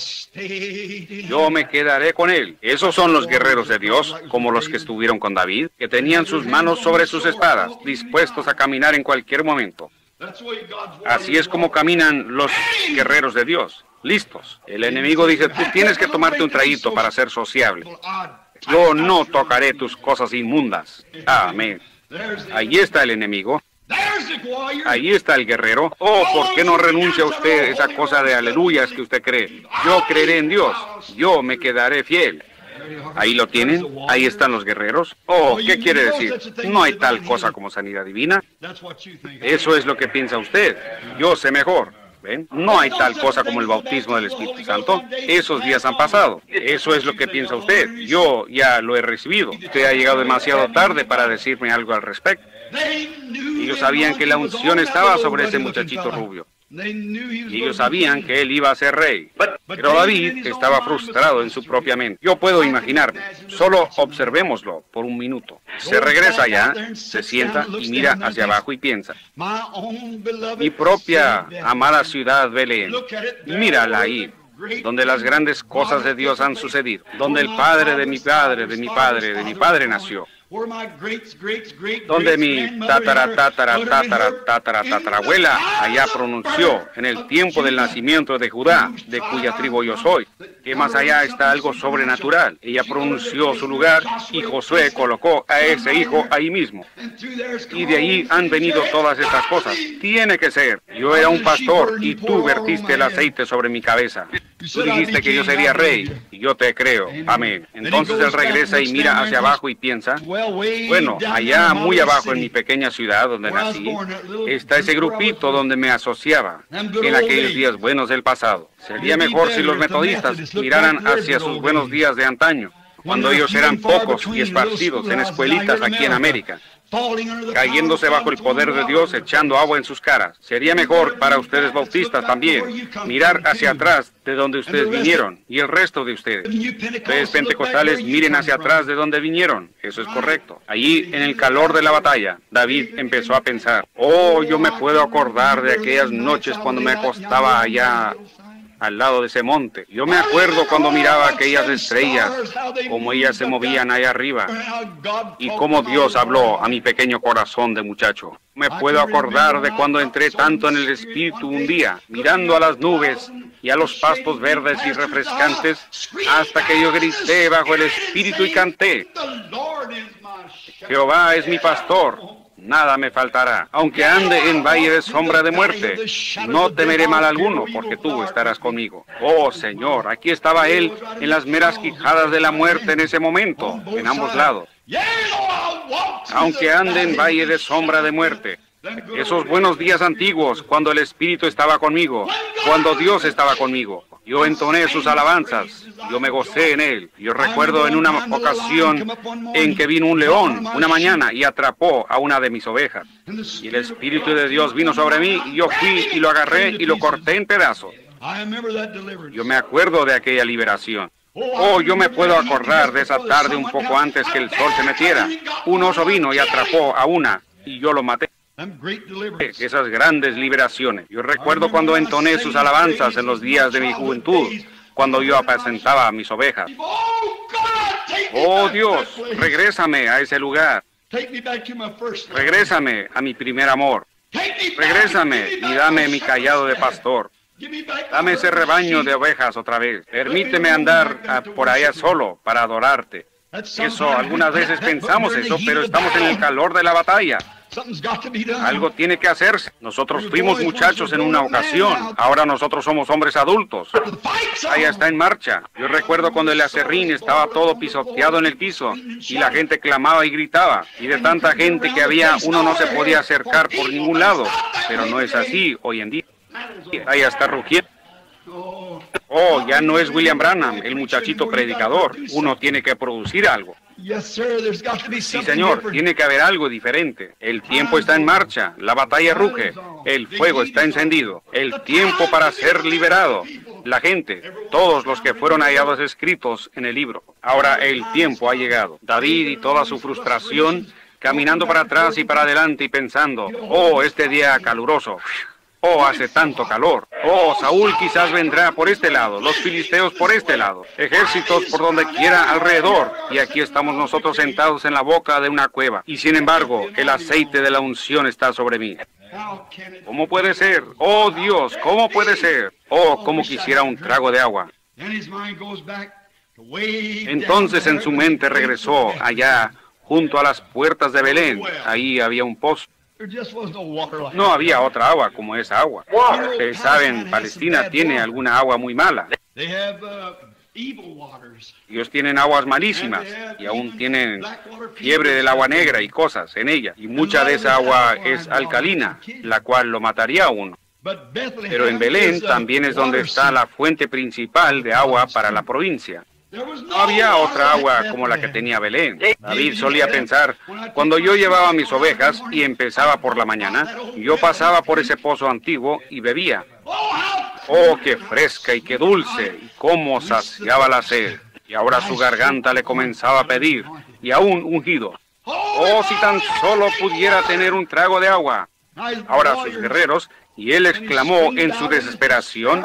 Yo me quedaré con Él. Esos son los guerreros de Dios, como los que estuvieron con David, que tenían sus manos sobre sus espadas, dispuestos a caminar en cualquier momento. Así es como caminan los guerreros de Dios, listos. El enemigo dice, tú tienes que tomarte un traguito para ser sociable. Yo no tocaré tus cosas inmundas. Amén. Allí está el enemigo. Ahí está el guerrero. Oh, ¿por qué no renuncia usted a esa cosa de aleluyas que usted cree? Yo creeré en Dios. Yo me quedaré fiel. Ahí lo tienen. Ahí están los guerreros. Oh, ¿qué quiere decir? No hay tal cosa como sanidad divina. Eso es lo que piensa usted. Yo sé mejor. ¿Ven? No hay tal cosa como el bautismo del Espíritu Santo. Esos días han pasado. Eso es lo que piensa usted. Yo ya lo he recibido. Usted ha llegado demasiado tarde para decirme algo al respecto. Ellos sabían que la unción estaba sobre ese muchachito rubio. Y ellos sabían que él iba a ser rey. Pero David estaba frustrado en su propia mente. Yo puedo imaginarme. Solo observémoslo por un minuto. Se regresa allá, se sienta y mira hacia abajo y piensa. Mi propia amada ciudad Belén. Mírala ahí, donde las grandes cosas de Dios han sucedido. Donde el padre de mi padre, de mi padre, de mi padre nació. Donde mi tatara, tatara, tatara, tatara, tatarabuela allá pronunció en el tiempo del nacimiento de Judá, de cuya tribu yo soy, que más allá está algo sobrenatural. Ella pronunció su lugar y Josué colocó a ese hijo ahí mismo. Y de ahí han venido todas estas cosas. Tiene que ser. Yo era un pastor y tú vertiste el aceite sobre mi cabeza. Tú dijiste que yo sería rey y yo te creo. Amén. Entonces él regresa y mira hacia abajo y piensa, bueno, allá muy abajo en mi pequeña ciudad donde nací, está ese grupito donde me asociaba en aquellos días buenos del pasado. Sería mejor si los metodistas miraran hacia sus buenos días de antaño, cuando ellos eran pocos y esparcidos en escuelitas aquí en América, cayéndose bajo el poder de Dios, echando agua en sus caras. Sería mejor para ustedes bautistas también mirar hacia atrás de donde ustedes vinieron, y el resto de ustedes. Ustedes pentecostales, miren hacia atrás de donde vinieron. Eso es correcto. Allí, en el calor de la batalla, David empezó a pensar, oh, yo me puedo acordar de aquellas noches cuando me acostaba allá al lado de ese monte. Yo me acuerdo cuando miraba aquellas estrellas, cómo ellas se movían allá arriba, y cómo Dios habló a mi pequeño corazón de muchacho. Me puedo acordar de cuando entré tanto en el Espíritu un día, mirando a las nubes y a los pastos verdes y refrescantes, hasta que yo grité bajo el Espíritu y canté, Jehová es mi pastor, nada me faltará. Aunque ande en valle de sombra de muerte, no temeré mal alguno, porque tú estarás conmigo. Oh, Señor, aquí estaba Él en las meras quijadas de la muerte en ese momento, en ambos lados. Aunque ande en valle de sombra de muerte. Esos buenos días antiguos, cuando el Espíritu estaba conmigo, cuando Dios estaba conmigo. Yo entoné sus alabanzas, yo me gocé en él. Yo recuerdo en una ocasión en que vino un león una mañana y atrapó a una de mis ovejas. Y el Espíritu de Dios vino sobre mí y yo fui y lo agarré y lo corté en pedazos. Yo me acuerdo de aquella liberación. Oh, yo me puedo acordar de esa tarde un poco antes que el sol se metiera. Un oso vino y atrapó a una y yo lo maté. Esas grandes liberaciones. Yo recuerdo cuando entoné sus alabanzas en los días de mi juventud, cuando yo apacentaba a mis ovejas. Oh Dios, regrésame a ese lugar. Regrésame a mi primer amor. Regrésame y dame mi cayado de pastor. Dame ese rebaño de ovejas otra vez. Permíteme andar ah, por allá solo para adorarte. Eso, algunas veces pensamos eso, pero estamos en el calor de la batalla. Algo tiene que hacerse. Nosotros fuimos muchachos en una ocasión. Ahora nosotros somos hombres adultos. Allá está en marcha. Yo recuerdo cuando el acerrín estaba todo pisoteado en el piso y la gente clamaba y gritaba. Y de tanta gente que había, uno no se podía acercar por ningún lado. Pero no es así hoy en día. Allá está rugiendo. Oh, ya no es William Branham, el muchachito predicador. Uno tiene que producir algo. Sí, señor, tiene que haber algo diferente. El tiempo está en marcha, la batalla ruge, el fuego está encendido, el tiempo para ser liberado. La gente, todos los que fueron hallados escritos en el libro. Ahora el tiempo ha llegado. David y toda su frustración, caminando para atrás y para adelante y pensando, oh, este día caluroso. Oh, hace tanto calor. Oh, Saúl quizás vendrá por este lado, los filisteos por este lado, ejércitos por donde quiera alrededor. Y aquí estamos nosotros sentados en la boca de una cueva. Y sin embargo, el aceite de la unción está sobre mí. ¿Cómo puede ser? Oh, Dios, ¿cómo puede ser? Oh, cómo quisiera un trago de agua. Entonces en su mente regresó allá, junto a las puertas de Belén. Ahí había un pozo. No había otra agua como esa agua. Ustedes saben, Palestina tiene alguna agua muy mala. Ellos tienen aguas malísimas y aún tienen fiebre del agua negra y cosas en ella. Y mucha de esa agua es alcalina, la cual lo mataría a uno. Pero en Belén también es donde está la fuente principal de agua para la provincia. No había otra agua como la que tenía Belén. David solía pensar, cuando yo llevaba mis ovejas y empezaba por la mañana, yo pasaba por ese pozo antiguo y bebía. Oh, qué fresca y qué dulce, y cómo saciaba la sed. Y ahora su garganta le comenzaba a pedir, y aún ungido. Oh, si tan solo pudiera tener un trago de agua. Ahora sus guerreros, y él exclamó en su desesperación,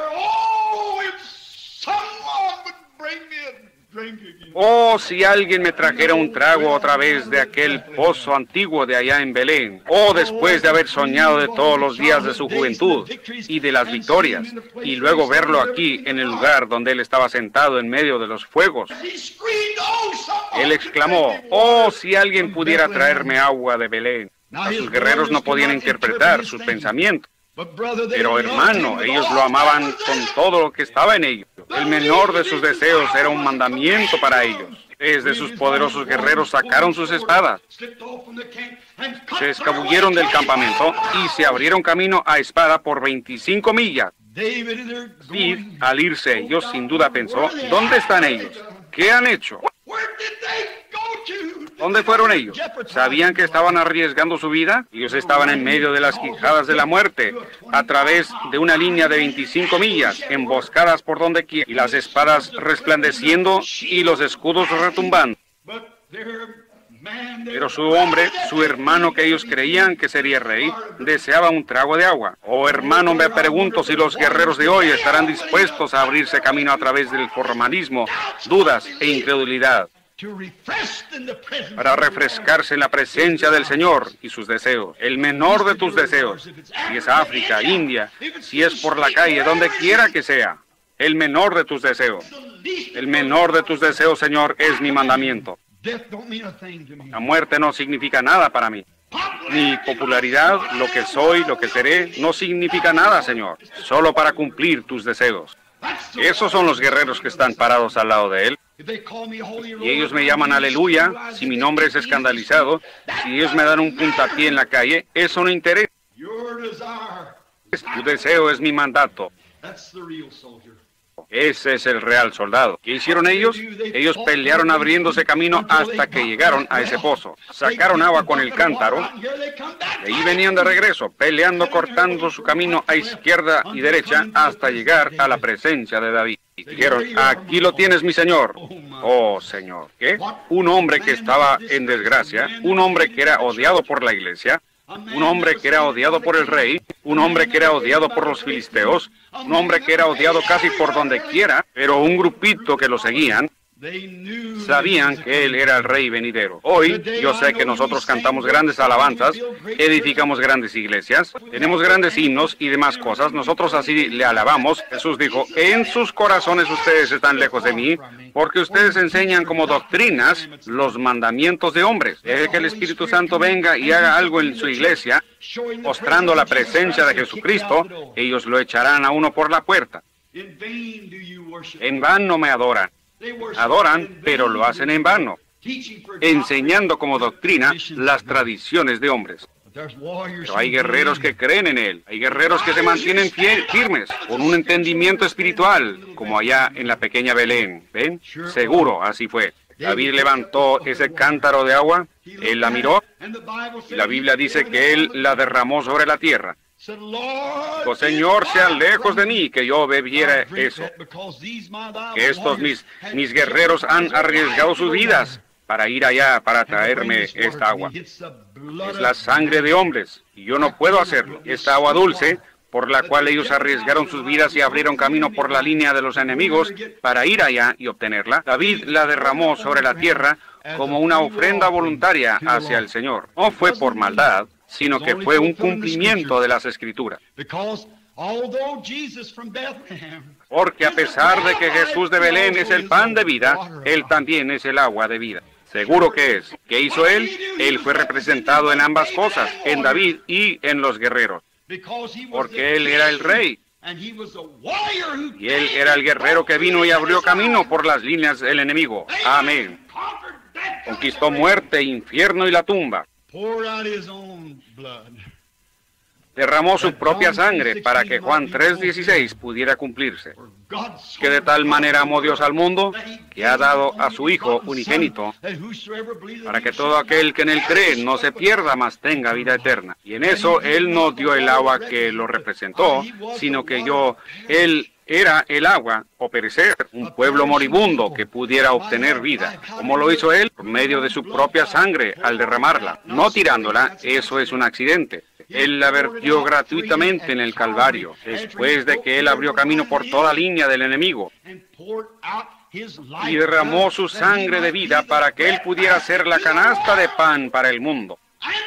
oh, si alguien me trajera un trago otra vez de aquel pozo antiguo de allá en Belén. Oh, después de haber soñado de todos los días de su juventud y de las victorias, y luego verlo aquí en el lugar donde él estaba sentado en medio de los fuegos. Él exclamó, oh, si alguien pudiera traerme agua de Belén. A sus guerreros no podían interpretar sus pensamientos. Pero hermano, ellos lo amaban con todo lo que estaba en ellos. El menor de sus deseos era un mandamiento para ellos. Desde sus poderosos guerreros sacaron sus espadas. Se escabulleron del campamento y se abrieron camino a espada por veinticinco millas. David, al irse ellos, sin duda pensó, ¿dónde están ellos? ¿Qué han hecho? ¿Dónde fueron ellos? ¿Sabían que estaban arriesgando su vida? Ellos estaban en medio de las quijadas de la muerte, a través de una línea de veinticinco millas, emboscadas por donde quiera, y las espadas resplandeciendo y los escudos retumbando. Pero su hombre, su hermano que ellos creían que sería rey, deseaba un trago de agua. Oh, hermano, me pregunto si los guerreros de hoy estarán dispuestos a abrirse camino a través del formalismo, dudas e incredulidad, para refrescarse en la presencia del Señor y sus deseos. El menor de tus deseos, si es África, India, si es por la calle, donde quiera que sea, el menor de tus deseos. El menor de tus deseos, Señor, es mi mandamiento. La muerte no significa nada para mí. Mi popularidad, lo que soy, lo que seré, no significa nada, Señor, solo para cumplir tus deseos. Esos son los guerreros que están parados al lado de Él. Y ellos me llaman aleluya, si mi nombre es escandalizado, si ellos me dan un puntapié en la calle, eso no interesa. Tu deseo es mi mandato. Ese es el real soldado. ¿Qué hicieron ellos? Ellos pelearon abriéndose camino hasta que llegaron a ese pozo. Sacaron agua con el cántaro. Y ahí venían de regreso, peleando, cortando su camino a izquierda y derecha hasta llegar a la presencia de David. Dijeron, aquí lo tienes, mi señor. Oh, Señor. ¿Qué? Un hombre que estaba en desgracia, un hombre que era odiado por la iglesia, un hombre que era odiado por el rey, un hombre que era odiado por los filisteos, un hombre que era odiado casi por donde quiera, pero un grupito que lo seguían. Sabían que Él era el Rey venidero. Hoy, yo sé que nosotros cantamos grandes alabanzas, edificamos grandes iglesias, tenemos grandes himnos y demás cosas. Nosotros así le alabamos. Jesús dijo, en sus corazones ustedes están lejos de mí, porque ustedes enseñan como doctrinas los mandamientos de hombres. Deje que el Espíritu Santo venga y haga algo en su iglesia, mostrando la presencia de Jesucristo, ellos lo echarán a uno por la puerta. En vano me adoran. Adoran, pero lo hacen en vano, enseñando como doctrina las tradiciones de hombres. Pero hay guerreros que creen en Él, hay guerreros que se mantienen fie- firmes, con un entendimiento espiritual, como allá en la pequeña Belén. ¿Ven? Seguro, así fue. David levantó ese cántaro de agua, él la miró, y la Biblia dice que él la derramó sobre la tierra. Oh, Señor, sea lejos de mí que yo bebiera eso, que estos mis, mis guerreros han arriesgado sus vidas para ir allá, para traerme esta agua. Es la sangre de hombres, y yo no puedo hacerlo. Esta agua dulce, por la cual ellos arriesgaron sus vidas y abrieron camino por la línea de los enemigos para ir allá y obtenerla, David la derramó sobre la tierra como una ofrenda voluntaria hacia el Señor. No fue por maldad, sino que fue un cumplimiento de las Escrituras. Porque a pesar de que Jesús de Belén es el pan de vida, Él también es el agua de vida. Seguro que es. ¿Qué hizo Él? Él fue representado en ambas cosas, en David y en los guerreros. Porque Él era el Rey. Y Él era el guerrero que vino y abrió camino por las líneas del enemigo. Amén. Conquistó muerte, infierno y la tumba. Derramó su propia sangre para que Juan tres dieciséis pudiera cumplirse. Que de tal manera amó Dios al mundo, que ha dado a su Hijo unigénito, para que todo aquel que en Él cree no se pierda, mas tenga vida eterna. Y en eso Él no dio el agua que lo representó, sino que yo, Él era el agua o perecer, un pueblo moribundo que pudiera obtener vida. ¿Cómo lo hizo Él? Por medio de su propia sangre, al derramarla, no tirándola. Eso es un accidente. Él la vertió gratuitamente en el Calvario, después de que Él abrió camino por toda línea del enemigo, y derramó su sangre de vida para que Él pudiera ser la canasta de pan para el mundo.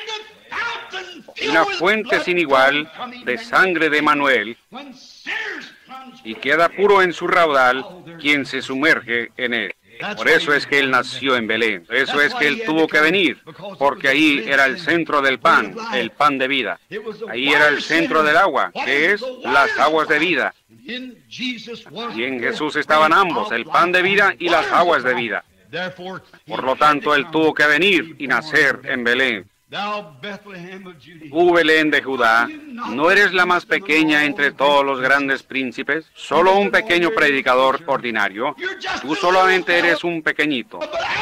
Una fuente sin igual de sangre de Emanuel, y queda puro en su raudal quien se sumerge en él. Por eso es que Él nació en Belén. Por eso es que Él tuvo que venir, porque ahí era el centro del pan, el pan de vida. Ahí era el centro del agua, que es las aguas de vida. Y en Jesús estaban ambos, el pan de vida y las aguas de vida. Por lo tanto, Él tuvo que venir y nacer en Belén. Tú, Belén de Judá, ¿no eres la más pequeña entre todos los grandes príncipes? Solo un pequeño predicador ordinario. Tú solamente eres un pequeñito.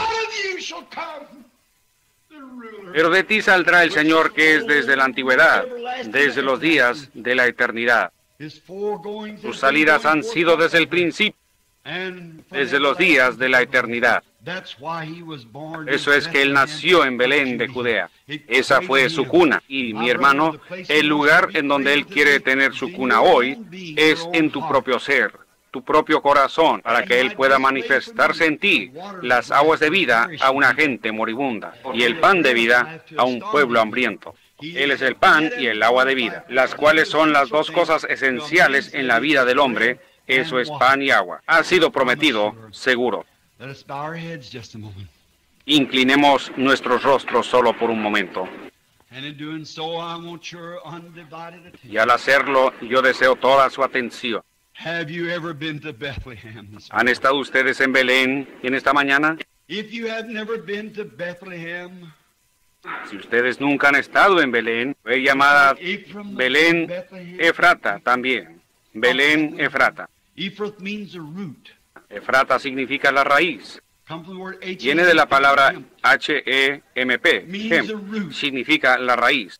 Pero de ti saldrá el Señor que es desde la antigüedad, desde los días de la eternidad. Sus salidas han sido desde el principio, desde los días de la eternidad. Eso es que Él nació en Belén de Judea. Esa fue su cuna. Y, mi hermano, el lugar en donde Él quiere tener su cuna hoy es en tu propio ser, tu propio corazón, para que Él pueda manifestarse en ti las aguas de vida a una gente moribunda y el pan de vida a un pueblo hambriento. Él es el pan y el agua de vida, las cuales son las dos cosas esenciales en la vida del hombre. Eso es pan y agua. Ha sido prometido, seguro. Inclinemos nuestros rostros solo por un momento. Y al hacerlo, yo deseo toda su atención. ¿Han estado ustedes en Belén en esta mañana? Si ustedes nunca han estado en Belén, fue llamada Belén Efrata también. Belén Efrata. Efrata significa la raíz. Viene de la palabra H E M P, Hem, significa la raíz.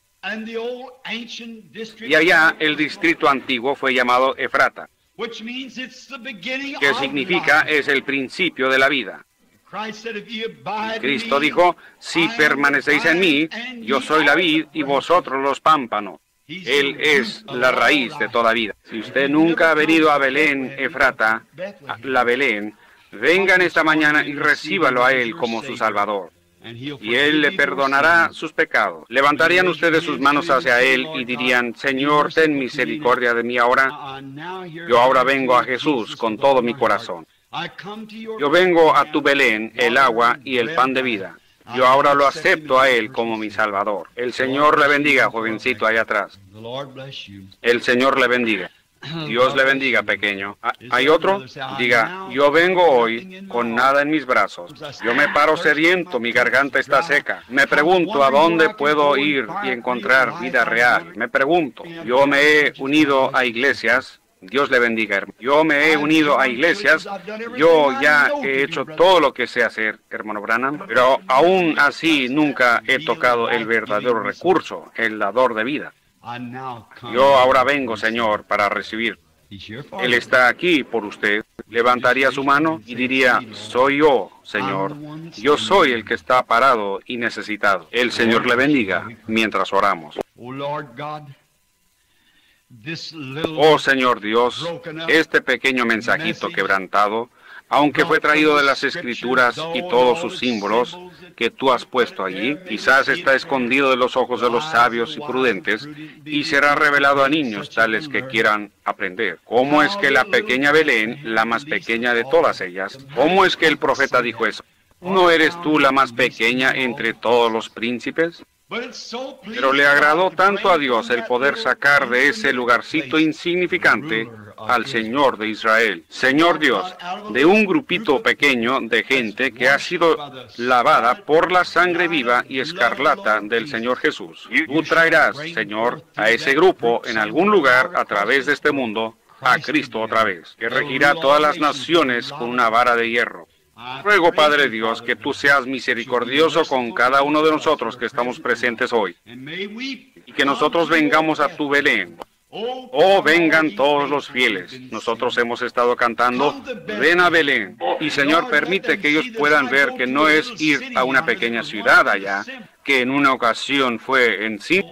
Y allá el distrito antiguo fue llamado Efrata, que significa es el principio de la vida. Cristo dijo, si permanecéis en mí, yo soy la vid y vosotros los pámpanos. Él es la raíz de toda vida. Si usted nunca ha venido a Belén Efrata, la Belén, vengan esta mañana y recíbalo a Él como su Salvador. Y Él le perdonará sus pecados. Levantarían ustedes sus manos hacia Él y dirían: Señor, ten misericordia de mí ahora. Yo ahora vengo a Jesús con todo mi corazón. Yo vengo a tu Belén, el agua y el pan de vida. Yo ahora lo acepto a Él como mi Salvador. El Señor le bendiga, jovencito allá atrás. El Señor le bendiga. Dios le bendiga, pequeño. ¿Hay otro? Diga: yo vengo hoy con nada en mis brazos. Yo me paro sediento, mi garganta está seca. Me pregunto a dónde puedo ir y encontrar vida real. Me pregunto. Yo me he unido a iglesias. Dios le bendiga, hermano. Yo me he unido a iglesias. Yo ya he hecho todo lo que sé hacer, hermano Branham. Pero aún así nunca he tocado el verdadero recurso, el dador de vida. Yo ahora vengo, Señor, para recibir. Él está aquí por usted. Levantaría su mano y diría: soy yo, Señor. Yo soy el que está parado y necesitado. El Señor le bendiga mientras oramos. Oh Señor Dios, este pequeño mensajito quebrantado, aunque fue traído de las Escrituras y todos sus símbolos que tú has puesto allí, quizás está escondido de los ojos de los sabios y prudentes y será revelado a niños tales que quieran aprender. ¿Cómo es que la pequeña Belén, la más pequeña de todas ellas, cómo es que el profeta dijo eso? ¿No eres tú la más pequeña entre todos los príncipes? Pero le agradó tanto a Dios el poder sacar de ese lugarcito insignificante al Señor de Israel. Señor Dios, de un grupito pequeño de gente que ha sido lavada por la sangre viva y escarlata del Señor Jesús. Tú traerás, Señor, a ese grupo en algún lugar a través de este mundo a Cristo otra vez, que regirá todas las naciones con una vara de hierro. Ruego, Padre Dios, que tú seas misericordioso con cada uno de nosotros que estamos presentes hoy, y que nosotros vengamos a tu Belén. Oh, vengan todos los fieles. Nosotros hemos estado cantando: ven a Belén. Y Señor, permite que ellos puedan ver que no es ir a una pequeña ciudad allá, que en una ocasión fue en sí,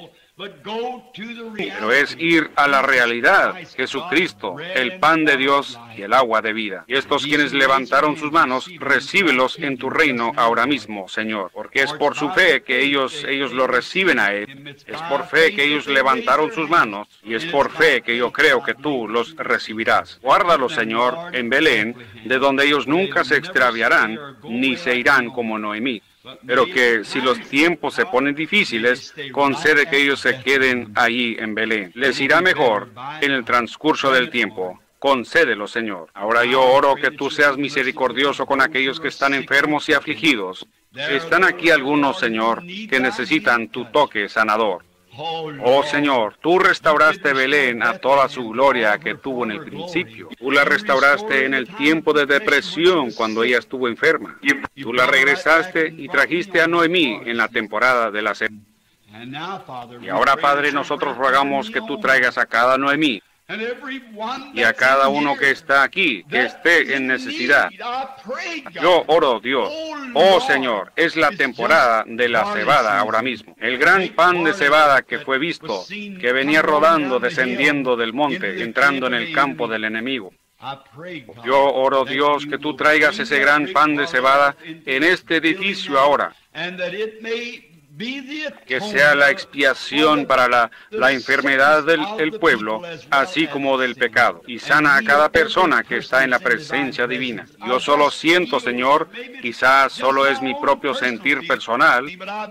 pero es ir a la realidad, Jesucristo, el pan de Dios y el agua de vida. Y estos quienes levantaron sus manos, recíbelos en tu reino ahora mismo, Señor, porque es por su fe que ellos, ellos lo reciben a Él. Es por fe que ellos levantaron sus manos, y es por fe que yo creo que tú los recibirás. Guárdalos, Señor, en Belén, de donde ellos nunca se extraviarán, ni se irán como Noemí. Pero que si los tiempos se ponen difíciles, concede que ellos se queden allí en Belén. Les irá mejor en el transcurso del tiempo. Concédelo, Señor. Ahora yo oro que tú seas misericordioso con aquellos que están enfermos y afligidos. Están aquí algunos, Señor, que necesitan tu toque sanador. Oh Señor, tú restauraste Belén a toda su gloria que tuvo en el principio. Tú la restauraste en el tiempo de depresión cuando ella estuvo enferma. Tú la regresaste y trajiste a Noemí en la temporada de la sequía. Y ahora, Padre, nosotros rogamos que tú traigas a cada Noemí y a cada uno que está aquí, que esté en necesidad. Yo oro, Dios, oh Señor, es la temporada de la cebada ahora mismo. El gran pan de cebada que fue visto, que venía rodando, descendiendo del monte, entrando en el campo del enemigo. Yo oro, Dios, que tú traigas ese gran pan de cebada en este edificio ahora, que sea la expiación para la, la enfermedad del el pueblo, así como del pecado, y sana a cada persona que está en la presencia divina. Yo solo siento, Señor, quizás solo es mi propio sentir personal,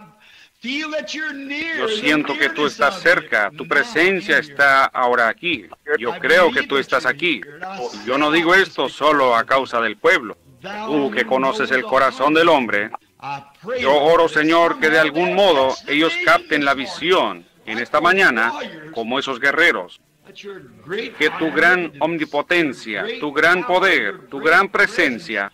yo siento que tú estás cerca, tu presencia está ahora aquí. Yo creo que tú estás aquí. Yo no digo esto solo a causa del pueblo. Tú que conoces el corazón del hombre, yo oro, Señor, que de algún modo ellos capten la visión en esta mañana como esos guerreros. Que tu gran omnipotencia, tu gran poder, tu gran presencia,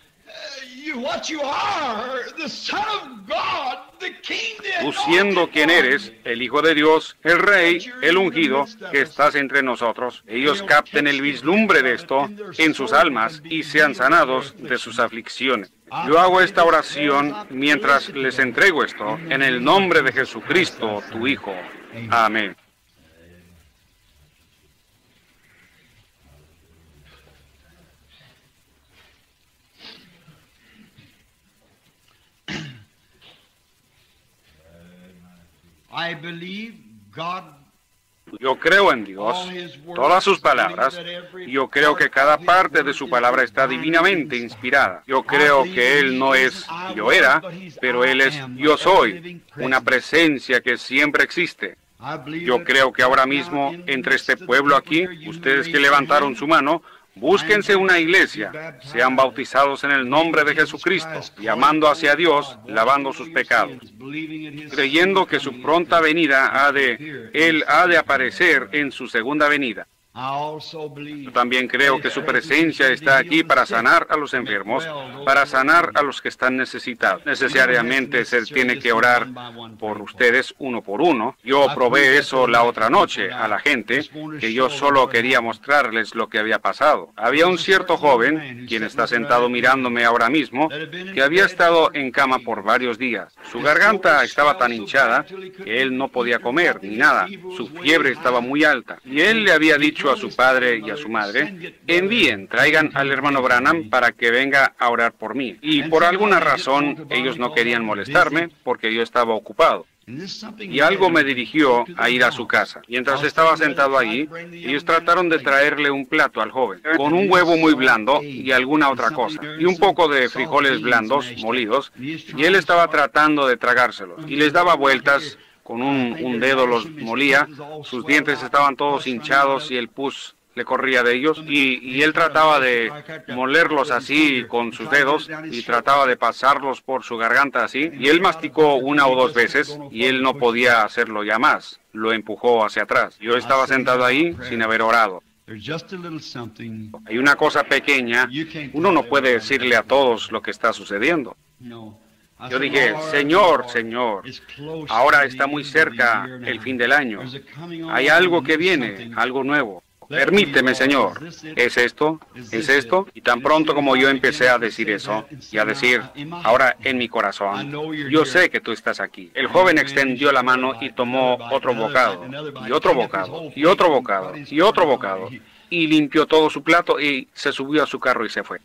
tú siendo quien eres, el Hijo de Dios, el Rey, el ungido, que estás entre nosotros, ellos capten el vislumbre de esto en sus almas y sean sanados de sus aflicciones. Yo hago esta oración mientras les entrego esto, en el nombre de Jesucristo, tu Hijo. Amén. I believe God, Yo creo en Dios, todas sus palabras. Yo creo que cada parte de su palabra está divinamente inspirada. Yo creo que Él no es yo era, pero Él es yo soy, una presencia que siempre existe. Yo creo que ahora mismo, entre este pueblo aquí, ustedes que levantaron su mano, búsquense una iglesia, sean bautizados en el nombre de Jesucristo, llamando hacia Dios, lavando sus pecados, creyendo que su pronta venida ha de, Él ha de aparecer en su segunda venida. Yo también creo que su presencia está aquí para sanar a los enfermos, para sanar a los que están necesitados. Necesariamente se tiene que orar por ustedes uno por uno. Yo probé eso la otra noche a la gente, que yo solo quería mostrarles lo que había pasado. Había un cierto joven, quien está sentado mirándome ahora mismo, que había estado en cama por varios días. Su garganta estaba tan hinchada que él no podía comer ni nada. Su fiebre estaba muy alta. Y él le había dicho a su padre y a su madre, envíen, traigan al hermano Branham para que venga a orar por mí. Y por alguna razón ellos no querían molestarme porque yo estaba ocupado. Y algo me dirigió a ir a su casa. Mientras estaba sentado allí, ellos trataron de traerle un plato al joven, con un huevo muy blando y alguna otra cosa, y un poco de frijoles blandos, molidos, y él estaba tratando de tragárselos, y les daba vueltas. Con un, un dedo los molía, sus dientes estaban todos hinchados y el pus le corría de ellos, y, y él trataba de molerlos así con sus dedos y trataba de pasarlos por su garganta así, y él masticó una o dos veces y él no podía hacerlo ya más, lo empujó hacia atrás. Yo estaba sentado ahí sin haber orado. Hay una cosa pequeña, uno no puede decirle a todos lo que está sucediendo. Yo dije, Señor, Señor, ahora está muy cerca el fin del año. Hay algo que viene, algo nuevo. Permíteme, Señor. ¿Es esto? ¿Es esto? Y tan pronto como yo empecé a decir eso, y a decir, ahora en mi corazón, yo sé que tú estás aquí. El joven extendió la mano y tomó otro bocado, y otro bocado, y otro bocado, y otro bocado, y limpió todo su plato y se subió a su carro y se fue.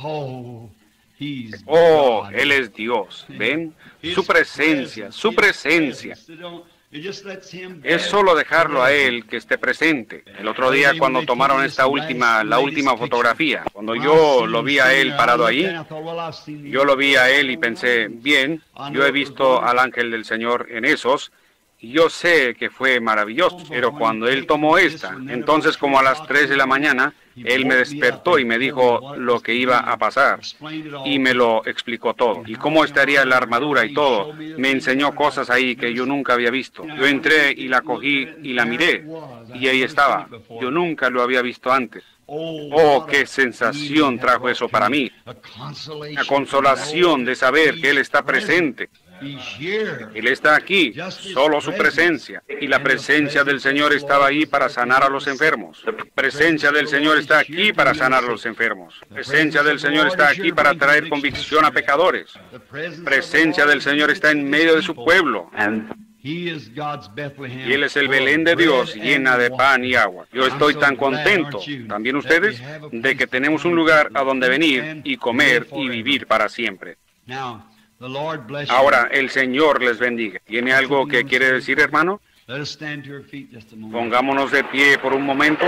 Oh, Él es Dios, ¿ven? Su presencia, su presencia. Es solo dejarlo a Él que esté presente. El otro día cuando tomaron esta última, la última fotografía, cuando yo lo vi a Él parado ahí, yo lo vi a Él y pensé, bien, yo he visto al ángel del Señor en esos, y yo sé que fue maravilloso, pero cuando Él tomó esta, entonces como a las tres de la mañana, Él me despertó y me dijo lo que iba a pasar, y me lo explicó todo, y cómo estaría la armadura y todo. Me enseñó cosas ahí que yo nunca había visto. Yo entré y la cogí y la miré, y ahí estaba. Yo nunca lo había visto antes. Oh, qué sensación trajo eso para mí. La consolación de saber que Él está presente. Él está aquí, solo su presencia. Y la presencia del Señor estaba ahí para sanar a los enfermos. La presencia del Señor está aquí para sanar a los enfermos. La presencia del Señor está aquí para traer convicción a pecadores. La presencia del Señor está en medio de su pueblo. Y Él es el Belén de Dios, llena de pan y agua. Yo estoy tan contento, también ustedes, de que tenemos un lugar a donde venir y comer y vivir para siempre. Ahora, el Señor les bendiga. ¿Tiene algo que quiere decir, hermano? Pongámonos de pie por un momento.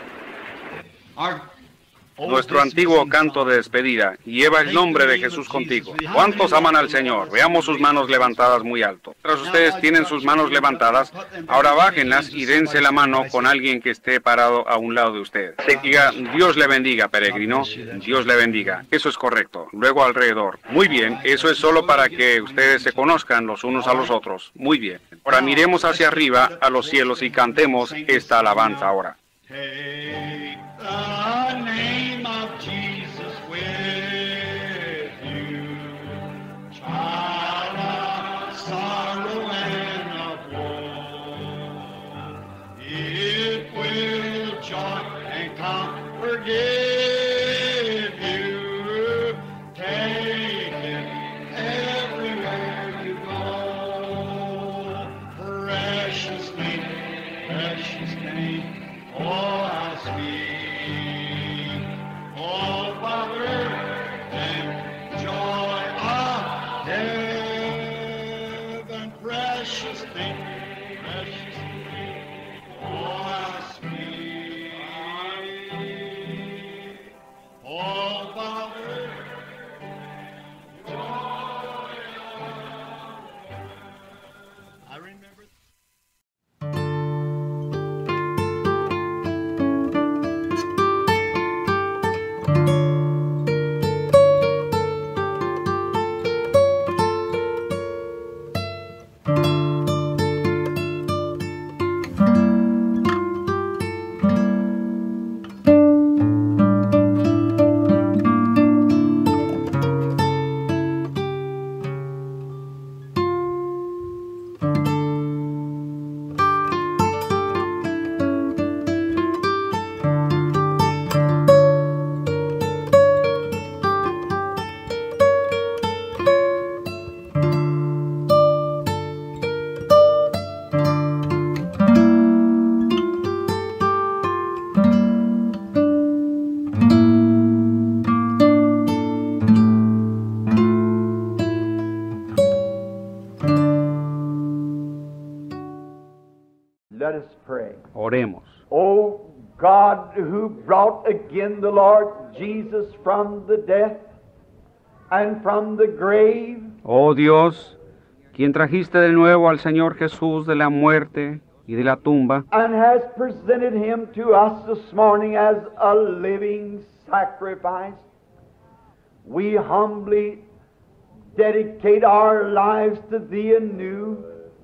Nuestro antiguo canto de despedida, lleva el nombre de Jesús contigo. ¿Cuántos aman al Señor? Veamos sus manos levantadas muy alto. Mientras ustedes tienen sus manos levantadas, ahora bájenlas y dense la mano con alguien que esté parado a un lado de ustedes. Diga, Dios le bendiga, peregrino. Dios le bendiga. Eso es correcto. Luego alrededor. Muy bien, eso es solo para que ustedes se conozcan los unos a los otros. Muy bien. Ahora miremos hacia arriba a los cielos y cantemos esta alabanza ahora. Take the name of Jesus with you, child of sorrow and of woe. It will joy and comfort give you. Take it everywhere you go. Precious name, precious name. Oh, how sweet, oh, Father, and joy of heaven, precious. precious thing, precious thing. Oh, how sweet. Oh, Father, joy. I remember. Let us pray. Oremos. O God, who brought again the Lord Jesus from the death and from the grave, Oh Dios, quien trajiste de nuevo al Señor Jesús de la muerte y de la tumba, and has presented him to us this morning as a living sacrifice, we humbly dedicate our lives to Thee anew,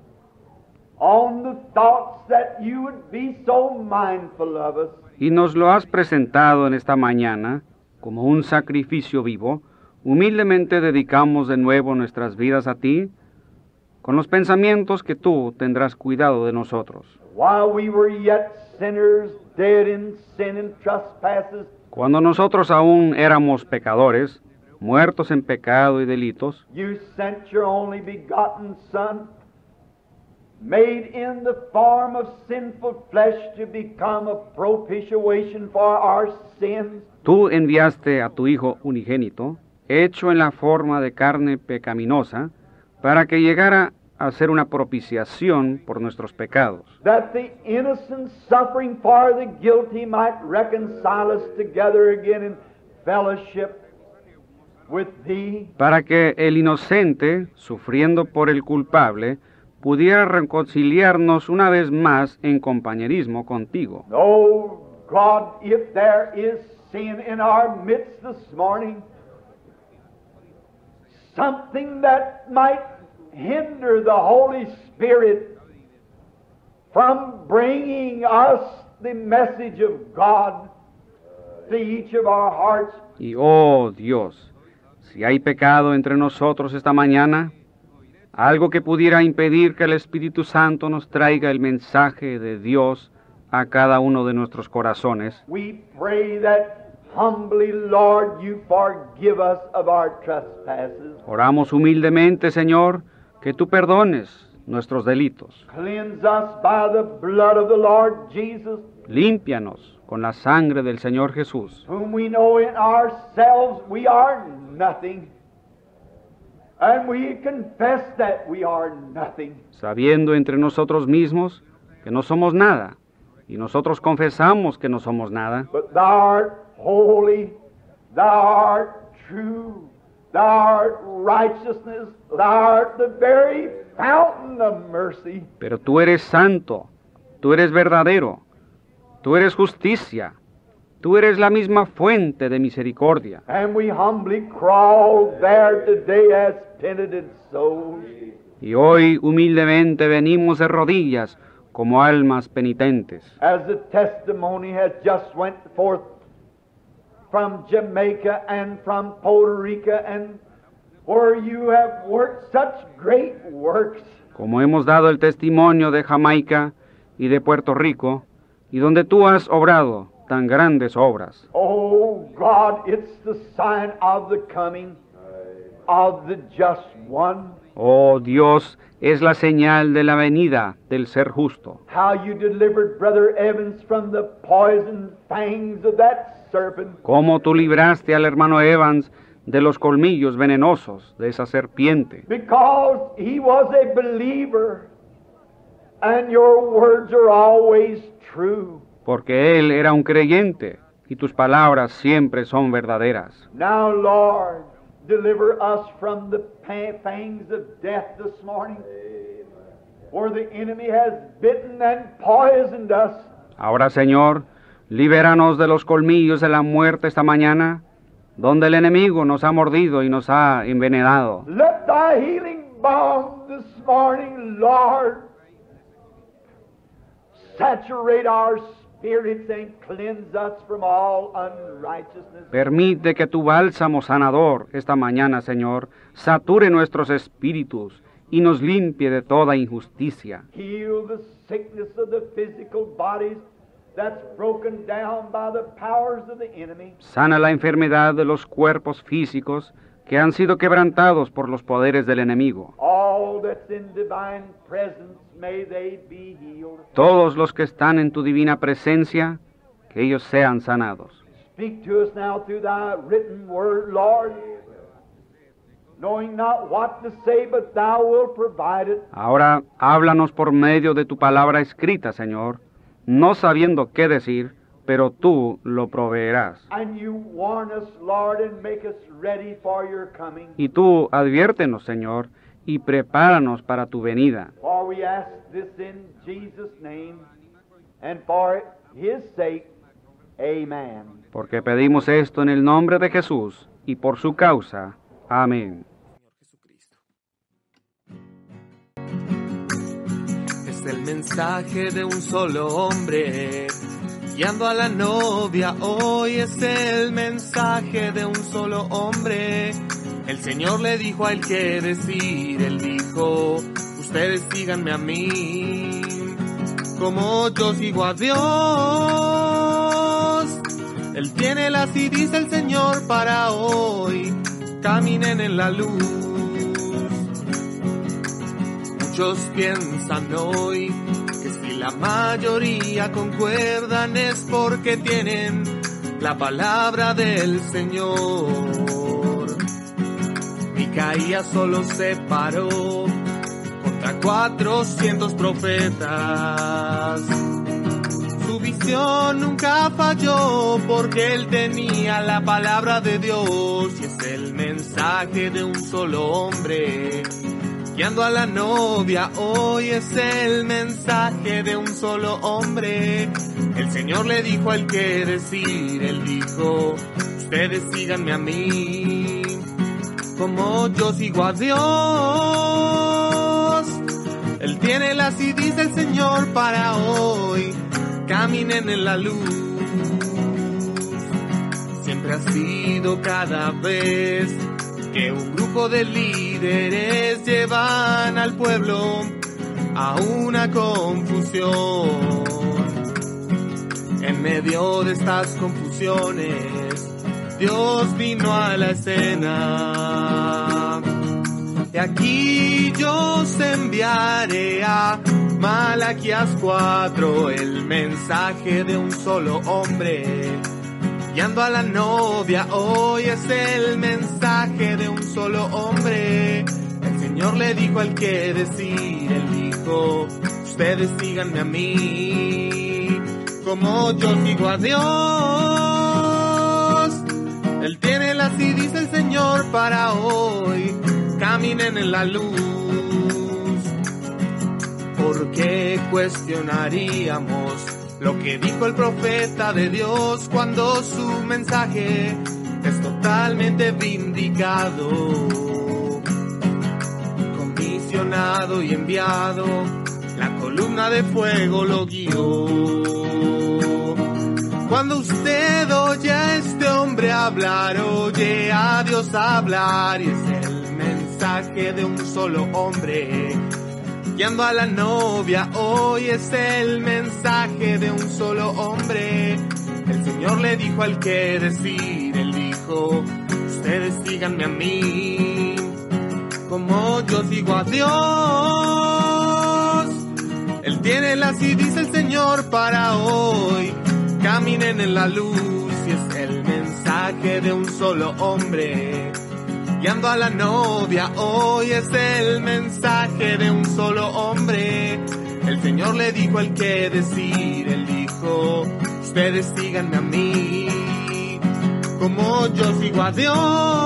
on the thoughts that You would be so mindful of us. y nos lo has presentado en esta mañana como un sacrificio vivo, humildemente dedicamos de nuevo nuestras vidas a Ti, con los pensamientos que Tú tendrás cuidado de nosotros. While we were yet sinners, dead in sin and trespasses, Cuando nosotros aún éramos pecadores, muertos en pecado y delitos, You sent Your only begotten Son, made in the form of sinful flesh to become a propitiation for our sins. Tú enviaste a tu Hijo unigénito, hecho en la forma de carne pecaminosa, para que llegara a ser una propiciación por nuestros pecados, That the innocent suffering for the guilty might reconcile us together again in fellowship with Thee. para que el inocente, sufriendo por el culpable, pudiera reconciliarnos una vez más en compañerismo contigo. Oh God, if there is sin in our midst this morning, something that might hinder the Holy Spirit from bringing us the message of God to each of our hearts, Y oh Dios, si hay pecado entre nosotros esta mañana, algo que pudiera impedir que el Espíritu Santo nos traiga el mensaje de Dios a cada uno de nuestros corazones, we pray that humbly, Lord, You forgive us of our trespasses. oramos humildemente, Señor, que tú perdones nuestros delitos. Cleanse us by the blood of the Lord Jesus, Límpianos con la sangre del Señor Jesús, whom we know in ourselves we are nothing. And we confess that we are nothing. sabiendo entre nosotros mismos que no somos nada, y nosotros confesamos que no somos nada, But Thou art holy, Thou art true, Thou art righteousness, Thou art the very fountain of mercy. pero tú eres santo, tú eres verdadero, tú eres justicia, tú eres la misma fuente de misericordia. And we humbly crawl there today as penitent souls. Y hoy humildemente venimos de rodillas como almas penitentes, As the testimony has just went forth from Jamaica and from Puerto Rico, and where You have worked such great works. como hemos dado el testimonio de Jamaica y de Puerto Rico, y donde tú has obrado tan grandes obras. Oh God, it's the sign of the coming of the just one. Oh Dios, es la señal de la venida del ser justo. How You delivered Brother Evans from the poison fangs of that serpent. Cómo tú libraste al hermano Evans de los colmillos venenosos de esa serpiente, Because he was a believer and your words are always true. Porque él era un creyente y tus palabras siempre son verdaderas. Now, Lord, deliver us from the pa- pangs of death this morning, where the enemy has bitten and poisoned us. Ahora, Señor, libéranos de los colmillos de la muerte esta mañana, donde el enemigo nos ha mordido y nos ha envenenado. Let thy healing balm this morning, Lord, saturate our spirits and cleanse us from all unrighteousness. Permite que tu bálsamo sanador esta mañana, Señor, sature nuestros espíritus y nos limpie de toda injusticia. Heal the sickness of the physical bodies that's broken down by the powers of the enemy. Sana la enfermedad de los cuerpos físicos que han sido quebrantados por los poderes del enemigo. All that's in divine presence, may they be healed. Todos los que están en tu divina presencia, que ellos sean sanados. Speak to us now through thy written word, Lord, knowing not what to say, but thou wilt provide it. Ahora háblanos por medio de tu palabra escrita, Señor, no sabiendo qué decir, pero tú lo proveerás. And you warn us, Lord, and make us ready for your coming. Y tú adviértenos, Señor, y prepáranos para tu venida. For we ask this in Jesus' name, and for his sake, amen. Porque pedimos esto en el nombre de Jesús, y por su causa. Amén. Es el mensaje de un solo hombre, guiando a la novia. Hoy es el mensaje de un solo hombre. El Señor le dijo a él qué decir. Él dijo, ustedes síganme a mí, como yo sigo a Dios. Él tiene las y dice el Señor para hoy, caminen en la luz. Muchos piensan hoy que si la mayoría concuerdan es porque tienen la palabra del Señor. Micaías solo se paró contra cuatrocientos profetas. Su visión nunca falló porque él tenía la palabra de Dios, y es el mensaje de un solo hombre guiando a la novia. Hoy es el mensaje de un solo hombre. El Señor le dijo al que decir. Él dijo, ustedes síganme a mí, como yo sigo a Dios. Él tiene las y dice el Señor para hoy, caminen en la luz. Siempre ha sido cada vez que un grupo de líderes llevan al pueblo a una confusión. En medio de estas confusiones, Dios vino a la escena. Y aquí yo os enviaré a Malaquías cuatro, el mensaje de un solo hombre guiando a la novia. Hoy es el mensaje de un solo hombre. El Señor le dijo al que decir. Él dijo, ustedes síganme a mí, como yo sigo a Dios. Él tiene las y dice el Señor para hoy, caminen en la luz. ¿Por qué cuestionaríamos lo que dijo el profeta de Dios cuando su mensaje es totalmente vindicado, comisionado y enviado? La columna de fuego lo guió. Cuando usted oye a este hombre hablar, oye a Dios hablar, y es el mensaje de un solo hombre guiando a la novia. Hoy es el mensaje de un solo hombre. El Señor le dijo al que decir. Él dijo, ustedes síganme a mí, como yo sigo a Dios. Él tiene las y dice el Señor para hoy, caminen en la luz. Y es el mensaje de un solo hombre guiando a la novia. Hoy es el mensaje de un solo hombre. El Señor Señor le dijo el que decir, él dijo, ustedes síganme a mí, como yo sigo a Dios.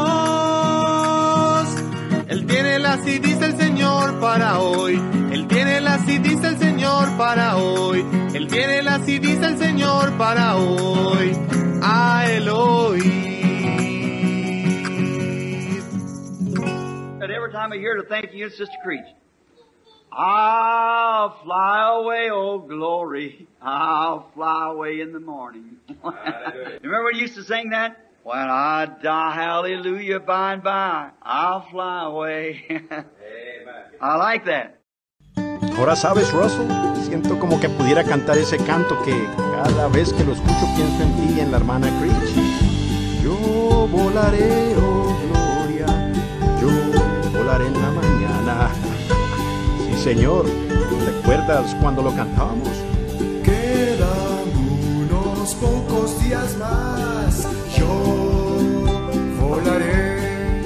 Él tiene las y dice el Señor para hoy, Él tiene las y dice el Señor para hoy, Él tiene las y dice el Señor para hoy, a Él oír. But every time I hear to thank you, Sister Creech, I'll fly away, oh glory, I'll fly away in the morning. Remember when you used to sing that? When I die, hallelujah, by and by, I'll fly away. I like that. Ahora sabes, Russell, siento como que pudiera cantar ese canto que cada vez que lo escucho pienso en ti y en la hermana Creech. Yo volaré, oh gloria, yo volaré en la mañana. Sí, Señor, ¿recuerdas cuando lo cantábamos? Quedan unos pocos días más, yo volaré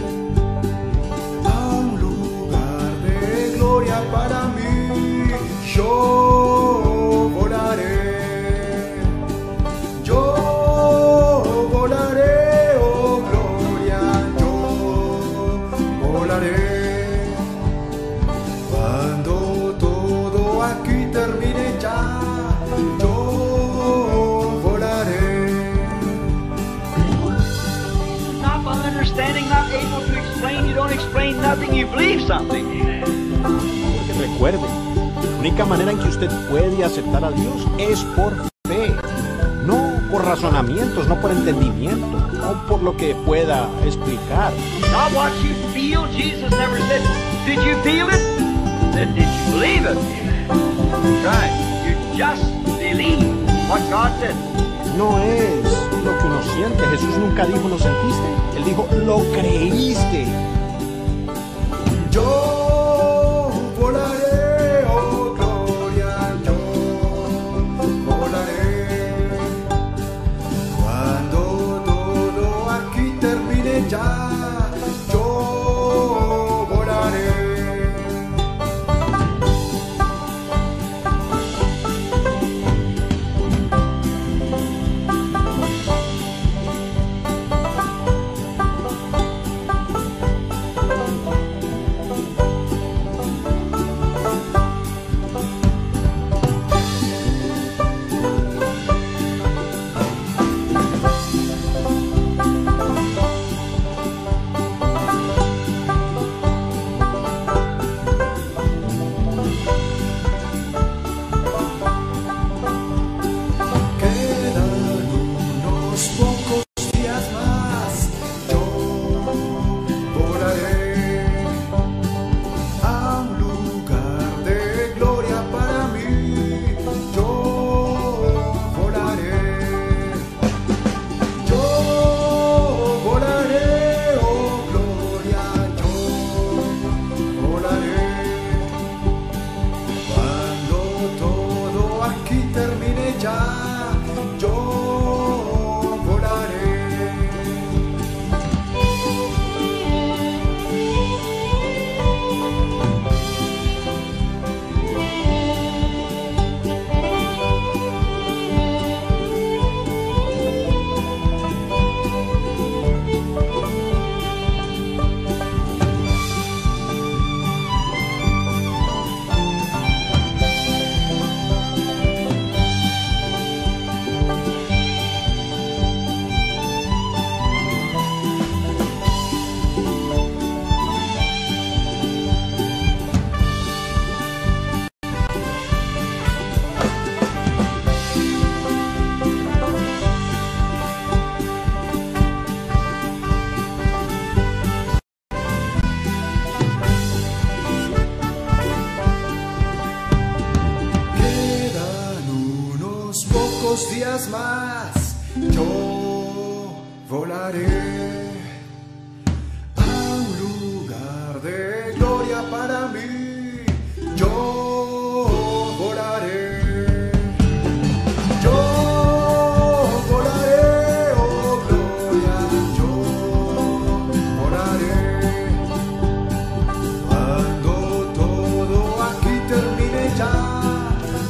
a un lugar de gloria para mí, yo volaré, yo volaré, oh gloria, yo volaré, cuando todo aquí termine ya, yo volaré. Not by understanding, not able to explain, you don't explain nothing, you believe something. Porque recuerde, la única manera en que usted puede aceptar a Dios es por fe, no por razonamientos, no por entendimiento, no por lo que pueda explicar. Not what you feel. Jesus never said, did you feel it? Then did you believe it? Right. You just believe what God said. No es lo que uno siente. Jesús nunca dijo lo sentiste, Él dijo lo creíste. Yo volaré, oh gloria, yo volaré, cuando todo aquí termine ya, yo volaré. Días más, yo volaré a un lugar de gloria para mí, yo volaré, yo volaré, oh gloria, yo volaré, cuando todo aquí termine ya,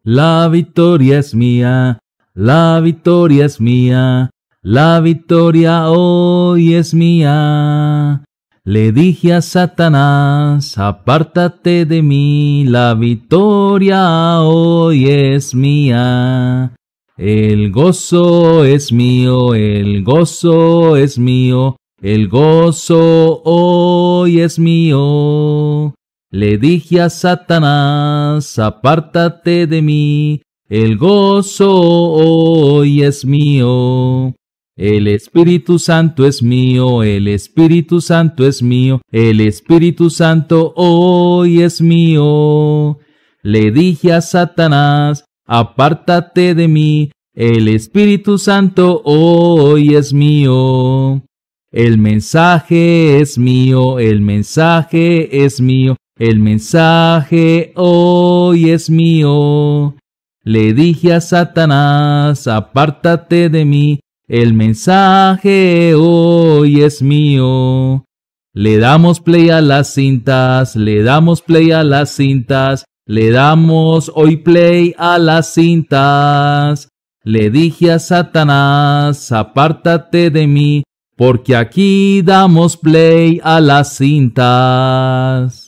La victoria es mía, la victoria es mía, la victoria hoy es mía. Le dije a Satanás, apártate de mí, la victoria hoy es mía. El gozo es mío, el gozo es mío, el gozo hoy es mío. Le dije a Satanás, apártate de mí, el gozo hoy es mío. El Espíritu Santo es mío, el Espíritu Santo es mío, el Espíritu Santo hoy es mío. Le dije a Satanás, apártate de mí, el Espíritu Santo hoy es mío. El mensaje es mío, el mensaje es mío, el mensaje hoy es mío. Le dije a Satanás, apártate de mí, el mensaje hoy es mío. Le damos play a las cintas, le damos play a las cintas, le damos hoy play a las cintas. Le dije a Satanás, apártate de mí, porque aquí damos play a las cintas.